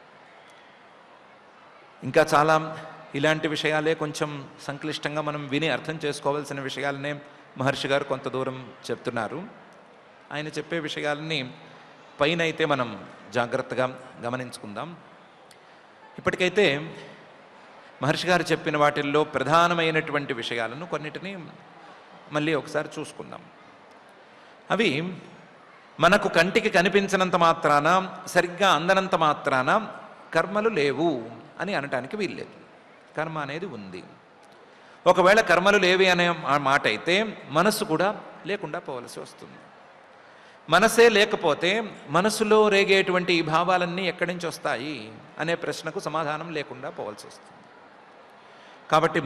ఇంకా చాలా ఇలాంటి విషయాలే కొంచెం సంక్లిష్టంగా మనం విని అర్థం చేసుకోవాల్సిన విషయాలనే మహర్షి గారు కొంత దూరం చెప్తున్నారు. ఆయన చెప్పే విషయాలని పైన అయితే మనం జాగ్రత్తగా గమనించుకుందాం. ఇప్పటికైతే మహర్షి గారు చెప్పిన వాటిల్లో ప్రధానమైనటువంటి విషయాలను కొన్నిటిని మళ్ళీ ఒకసారి చూసుకుందాం. అవి మనకు కంటికి కనిపించినంత మాత్రాన, సరిగ్గా అందనంత మాత్రాన కర్మలు లేవు అని అనటానికి వీల్లేదు. కర్మ అనేది ఉంది. ఒకవేళ కర్మలు లేవి అనే మాట అయితే మనస్సు కూడా లేకుండా పోవలసి వస్తుంది. మనసే లేకపోతే మనసులో రేగేటువంటి ఈ భావాలన్నీ ఎక్కడి నుంచి వస్తాయి అనే ప్రశ్నకు సమాధానం లేకుండా పోవలసి వస్తుంది. కాబట్టి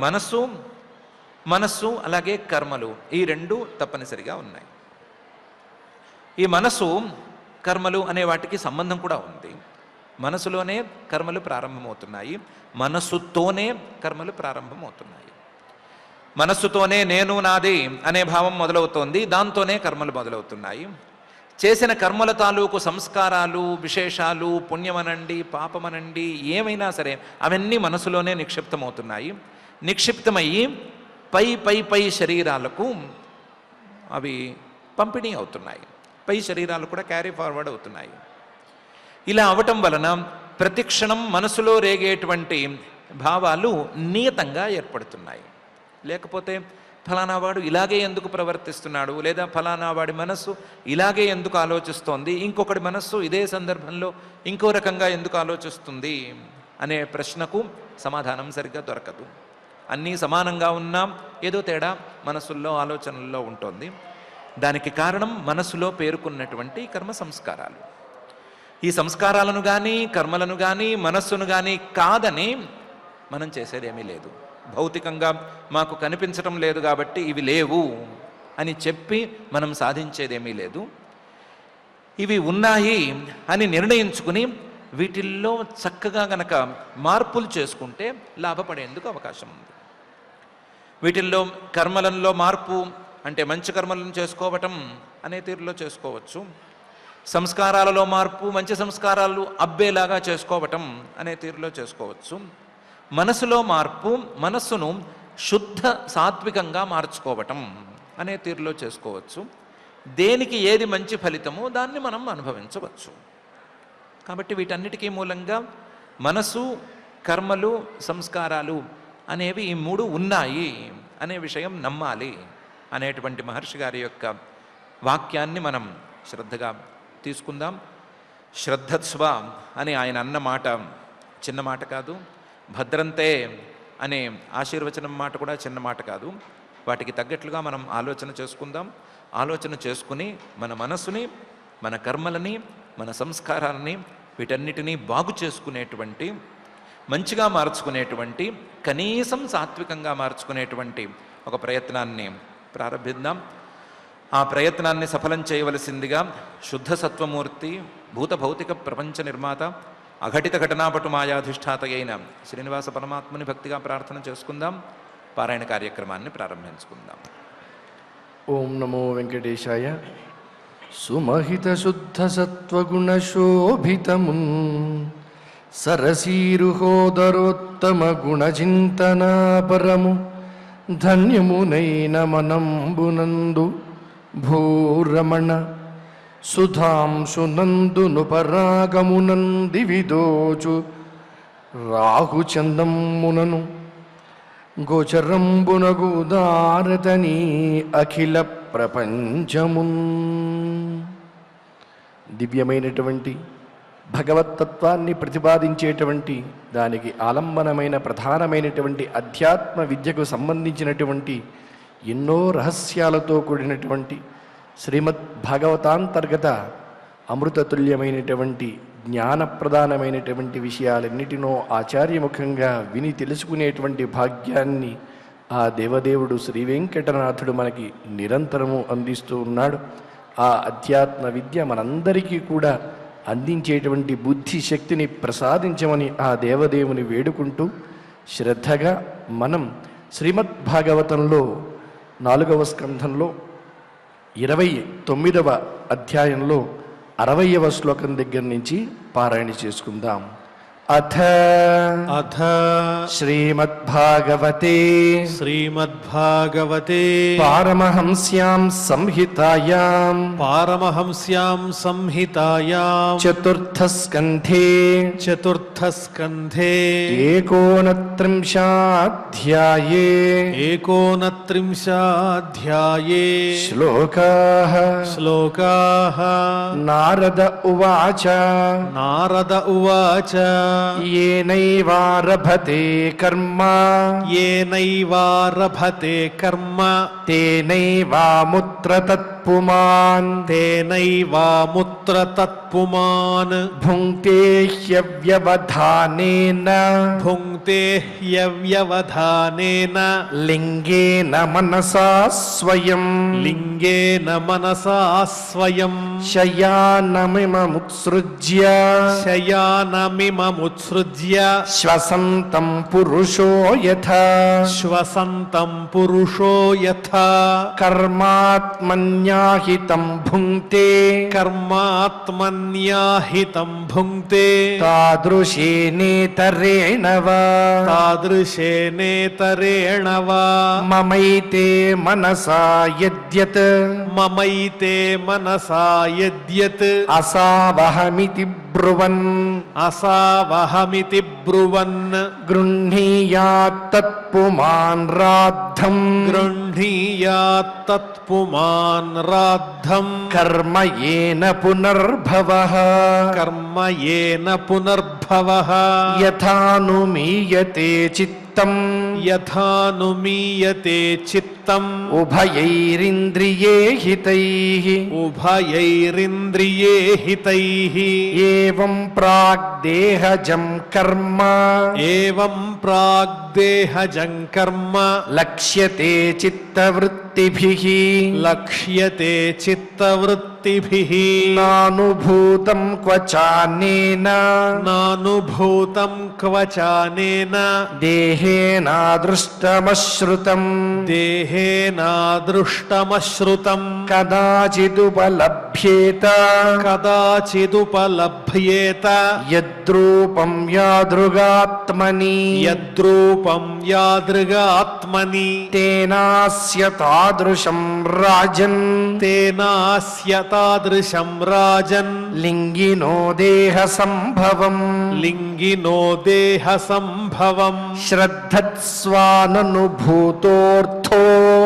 మనస్సు అలాగే కర్మలు ఈ రెండు తప్పనిసరిగా ఉన్నాయి. ఈ మనసు కర్మలు అనే వాటికి సంబంధం కూడా ఉంది. మనసులోనే కర్మలు ప్రారంభమవుతున్నాయి, మనస్సుతోనే కర్మలు ప్రారంభమవుతున్నాయి. మనస్సుతోనే నేను నాది అనే భావం మొదలవుతోంది, దాంతోనే కర్మలు మొదలవుతున్నాయి. చేసిన కర్మల తాలూకు సంస్కారాలు, విశేషాలు, పుణ్యమనండి, పాపమనండి, ఏమైనా సరే అవన్నీ మనసులోనే నిక్షిప్తమవుతున్నాయి. నిక్షిప్తమయ్యి పై శరీరాలకు అవి పంపిణీ అవుతున్నాయి. పై శరీరాలు కూడా క్యారీ ఫార్వర్డ్ అవుతున్నాయి. ఇలా అవటం వలన ప్రతిక్షణం మనసులో రేగేటువంటి భావాలు నియతంగా ఏర్పడుతున్నాయి. లేకపోతే ఫలానా వాడు ఇలాగే ఎందుకు ప్రవర్తిస్తున్నాడు, లేదా ఫలానా వాడి మనస్సు ఇలాగే ఎందుకు ఆలోచిస్తోంది, ఇంకొకటి మనస్సు ఇదే సందర్భంలో ఇంకో రకంగా ఎందుకు ఆలోచిస్తుంది అనే ప్రశ్నకు సమాధానం సరిగ్గా దొరకదు. అన్నీ సమానంగా ఉన్నా ఏదో తేడా మనస్సుల్లో, ఆలోచనల్లో ఉంటుంది. దానికి కారణం మనస్సులో పేరుకున్నటువంటి కర్మ సంస్కారాలు. ఈ సంస్కారాలను కానీ, కర్మలను కానీ, మనస్సును కానీ కాదని మనం చేసేదేమీ లేదు. భౌతికంగా మాకు కనిపించడం లేదు కాబట్టి ఇవి లేవు అని చెప్పి మనం సాధించేదేమీ లేదు. ఇవి ఉన్నాయి అని నిర్ణయించుకుని వీటిల్లో చక్కగా గనక మార్పులు చేసుకుంటే లాభపడేందుకు అవకాశం ఉంది. వీటిల్లో కర్మలలో మార్పు అంటే మంచి కర్మలను చేసుకోవటం అనే తీరులో చేసుకోవచ్చు, సంస్కారాలలో మార్పు, మంచి సంస్కారాలు అబ్బేలాగా చేసుకోవటం అనే తీరులో చేసుకోవచ్చు. మనసులో మార్పు, మనస్సును శుద్ధ సాత్వికంగా మార్చుకోవటం అనే తీరులో చేసుకోవచ్చు. దేనికి ఏది మంచి ఫలితమో దాన్ని మనం అనుభవించవచ్చు. కాబట్టి వీటన్నిటికీ మూలంగా మనసు, కర్మలు, సంస్కారాలు అనేవి ఈ మూడు ఉన్నాయి అనే విషయం నమ్మాలి అనేటువంటి మహర్షి గారి యొక్క వాక్యాన్ని మనం శ్రద్ధగా తీసుకుందాం. శ్రద్ధస్వ అని ఆయన అన్న మాట చిన్న మాట కాదు. భద్రంతే అనే ఆశీర్వచనం మాట కూడా చిన్న మాట కాదు. వాటికి తగ్గట్లుగా మనం ఆలోచన చేసుకుందాం. ఆలోచన చేసుకుని మన మనసుని, మన కర్మలని, మన సంస్కారాలని వీటన్నిటినీ బాగు చేసుకునేటువంటి, మంచిగా మార్చుకునేటువంటి, కనీసం సాత్వికంగా మార్చుకునేటువంటి ఒక ప్రయత్నాన్ని ప్రారంభిద్దాం. ఆ ప్రయత్నాన్ని సఫలం చేయవలసిందిగా శుద్ధ సత్వమూర్తి, భూత భౌతిక ప్రపంచ నిర్మాత, అఘటిత ఘటనాపటు మాయాధిష్ఠాత అయిన శ్రీనివాస పరమాత్మని భక్తిగా ప్రార్థన చేసుకుందాం. పారాయణ కార్యక్రమాన్ని ప్రారంభించుకుందాం. ఓం నమో వెంకటేశాయ. సుమహిత శుద్ధ సత్వగుణశోభితమున్ సరసీరుహోదరోత్తమ గుణచింతనాపరము ధన్యమునైన మనంబునందు భూరమణ సుధాంశునందును పరాగమునంది విదోచు రాహుచందమునను గోచరంబునగుదారతని అఖిల ప్రపంచమున్. దివ్యమైనటువంటి భగవత్తత్వాన్ని ప్రతిపాదించేటువంటి, దానికి ఆలంబనమైన ప్రధానమైనటువంటి అధ్యాత్మ విద్యకు సంబంధించినటువంటి ఎన్నో రహస్యాలతో కూడినటువంటి శ్రీమద్ భాగవతాంతర్గత అమృతతుల్యమైనటువంటి జ్ఞానప్రధానమైనటువంటి విషయాలన్నిటినో ఆచార్యముఖంగా విని తెలుసుకునేటువంటి భాగ్యాన్ని ఆ దేవదేవుడు శ్రీ వెంకటనాథుడు మనకి నిరంతరము అందిస్తూ ఉన్నాడు. ఆ అధ్యాత్మ విద్య మనందరికీ కూడా అందించేటువంటి బుద్ధి శక్తిని ప్రసాదించమని ఆ దేవదేవుని వేడుకుంటూ శ్రద్ధగా మనం శ్రీమద్ భాగవతంలో 4వ స్కంధంలో 29వ అధ్యాయంలో 60వ శ్లోకం దగ్గర నుంచి పారాయణ చేసుకుందాం. అథ శ్రీమద్భాగవతే పారమహంస్యాం సంహితాయాం చతుర్థస్కంధే ఏకోనత్రింశాధ్యాయే శ్లోకాః నారద ఉవాచ येनैवारभते कर्म तेनैवामुत्र तत्पुमान् भुङ्क्ते ह्यव्यवधानेन लिङ्गेन मनसा स्वयं शयानमिममुत्सृज्य श्वसन्तं पुरुषो यथा कर्मात्मन्याहितं भुङ्क्ते तादृशेनेतरेण वा ममैते मनसा यद्यत् असावहमिति ब्रुवन् गृह्णीयात् तत्पुमान् राद्धम् कर्म येन पुनर्भवः यथानुमीयते चित्तम् उभयैरिन्द्रिये हितैः एवं प्राग्देहजं कर्म लक्ष्यते चित्तवृत्तिभिः భక్తిభిః నానుభూతం క్వచాన్నేన నానుభూతం క్వచానేన దేహేనాదృష్టమశ్రుతం దేహేనాదృష్టమశ్రుతం కదాచిదుపలభ్యేత కదాచిదుపలభ్యేత యద్రూపం యాదృగాత్మని యద్రూపం యాదృగాత్మని తేనాస్య తాదృశం రాజన్ తేనాస్య తాదృశం రాజన్ లింగినో దేహ సంభవం లింగినో దేహ సంభవం శ్రద్ధత్స్వాననుభూతోర్థో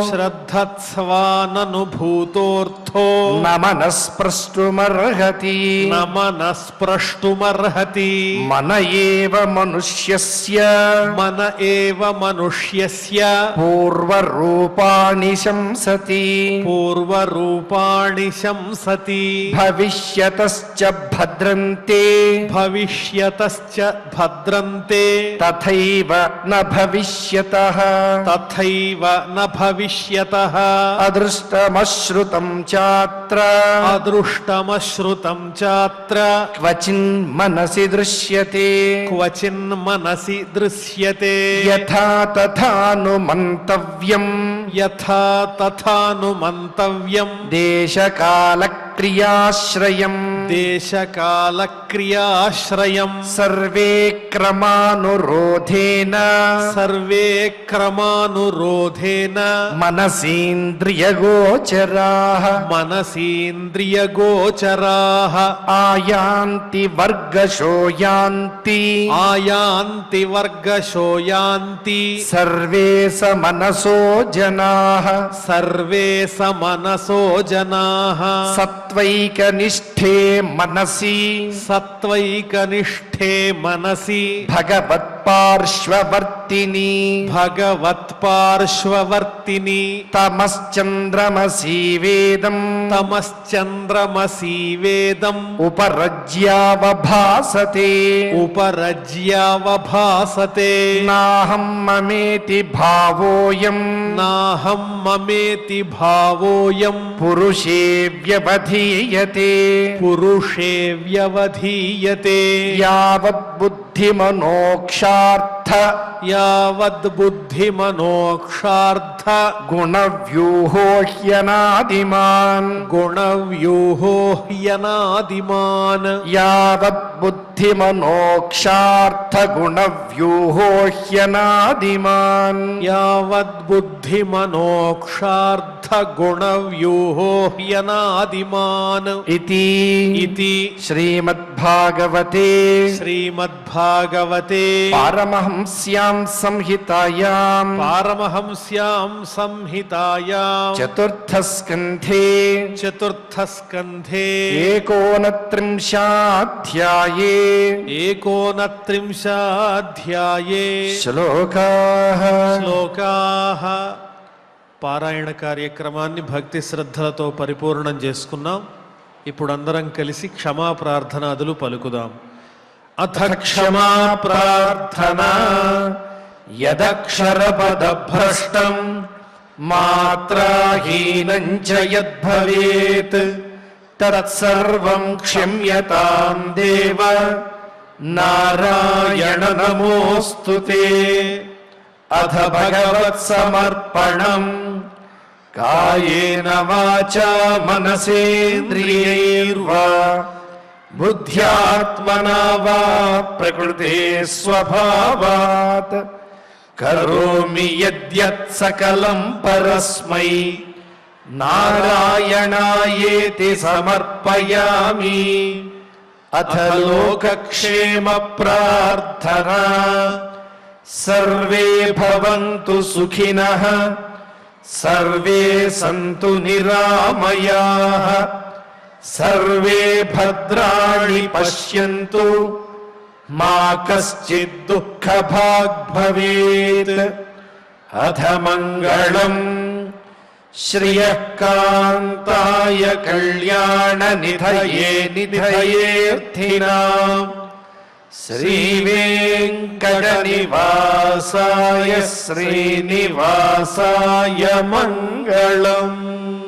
శ్రద్ధత్స్వాననుభూతోర్థో న మనస్పృష్టుమర్హతి న మనస్పృష్టుమర్హతి మన ఏవ మనుష్యస్య మన ఏవ మనుష్యస్య పూర్వరూపాణి శంసతి పూర్వరూపాణి శంసతి భవిష్యతశ్చ భద్రంతే భవిష్యతశ్చ భద్రంతే తథైవ న భవిష్యతః తథైవ న భవిష్యతః అదృష్టమశ్రుతం చాత్ర అదృష్టమశ్రుతం చాత్ర క్వచిన్ మనసి దృశ్యతే క్వచిన్మనసి దృశ్యతే యథా తథాను మంతవ్యం యథా తథాను మంతవ్యం దేశకాల క్రియాశ్రయం దేశకాల క్రియాశ్రయం సర్వే క్రమానురోధేన సర్వే క్రమానురోధేన మనసీంద్రియగోచరాః మనసీంద్రియగోచరాః ఆయాంతి వర్గశో యాంతి ఆయాంతి వర్గశో యాంతి సర్వే సమనసో జనాః సర్వే సమనసో జనాః సత్వైకనిష్ఠే మనసి సత్వైకనిష్ఠే మనసి భగవత్పార్శ్వవర్తిని భగవత్పార్శ్వవర్తిని తమశ్చంద్రమసి వేదం తమశ్చంద్రమసి వేదం ఉపరజ్యావభాసతే ఉపరజ్యావభాసతే నాహం మమేతి భావోయం నాహం మమేతి భావోయం పురుషే వ్యవధీయతే పురుషే వ్యవధీయతే యావద్బుద్ధిమనోక్షార్థ యావద్బుద్ధిమనోక్షార్థ గుణవ్యూహో హ్యనాదిమాన్ గుణవ్యూహో హ్యనాదిమాన్ యావద్బుద్ధిమనోక్షార్థ గుణవ్యూహో హ్యనాదిమాన్ యావద్బుద్ధిమనోక్షార్థ గుణవ్యూహో హ్యనాదిమాన్ ఇతి ఇతి శ్రీమద్భాగవతే శ్రీమద్భాగవతే పారమహంస్యాం సంహితాయాం పారమహంస్యాం సంహితాయాం చతుర్థస్కంధే చతుర్థస్కంధే ఏకోనత్రింశాధ్యాయే ఏకోనత్రింశాధ్యాయే శ్లోకాః శ్లోకాః. పారాయణ కార్యక్రమాన్ని భక్తి శ్రద్ధలతో పరిపూర్ణం చేసుకున్నాం. ఇప్పుడు అందరం కలిసి క్షమా ప్రార్థనాదులు పలుకుదాం. అథ క్షమా ప్రార్థనా యదక్షరపదభ్రష్టం మాత్రాహీనం చ యద్భవేత్ తత్సర్వం క్షమ్యతాం దేవ నారాయణ నమోస్తుతే. అథ భగవత్సమర్పణం కాయేన వాచా మనసేంద్రియైర్వా బుద్ధ్యాత్మనా వా ప్రకృతే స్వభావాత్ కరోమి యద్యత్ సకలం పరస్మై నారాయణాయేతి సమర్పయామి. అథ లోకక్షేమ ప్రార్థనా సర్వే భవంతు సుఖినః సర్వే సంతు నిరామయాః సర్వే భద్రాణి పశ్యంతు మా కశ్చిద్ దుఃఖభాగ్ భవేత్. అథ మంగళం శ్రియః కాంతాయ కళ్యాణ నిధయే నిధయేర్థినాం శ్రీవేంకటనివాసాయ శ్రీనివాసాయ మంగళం.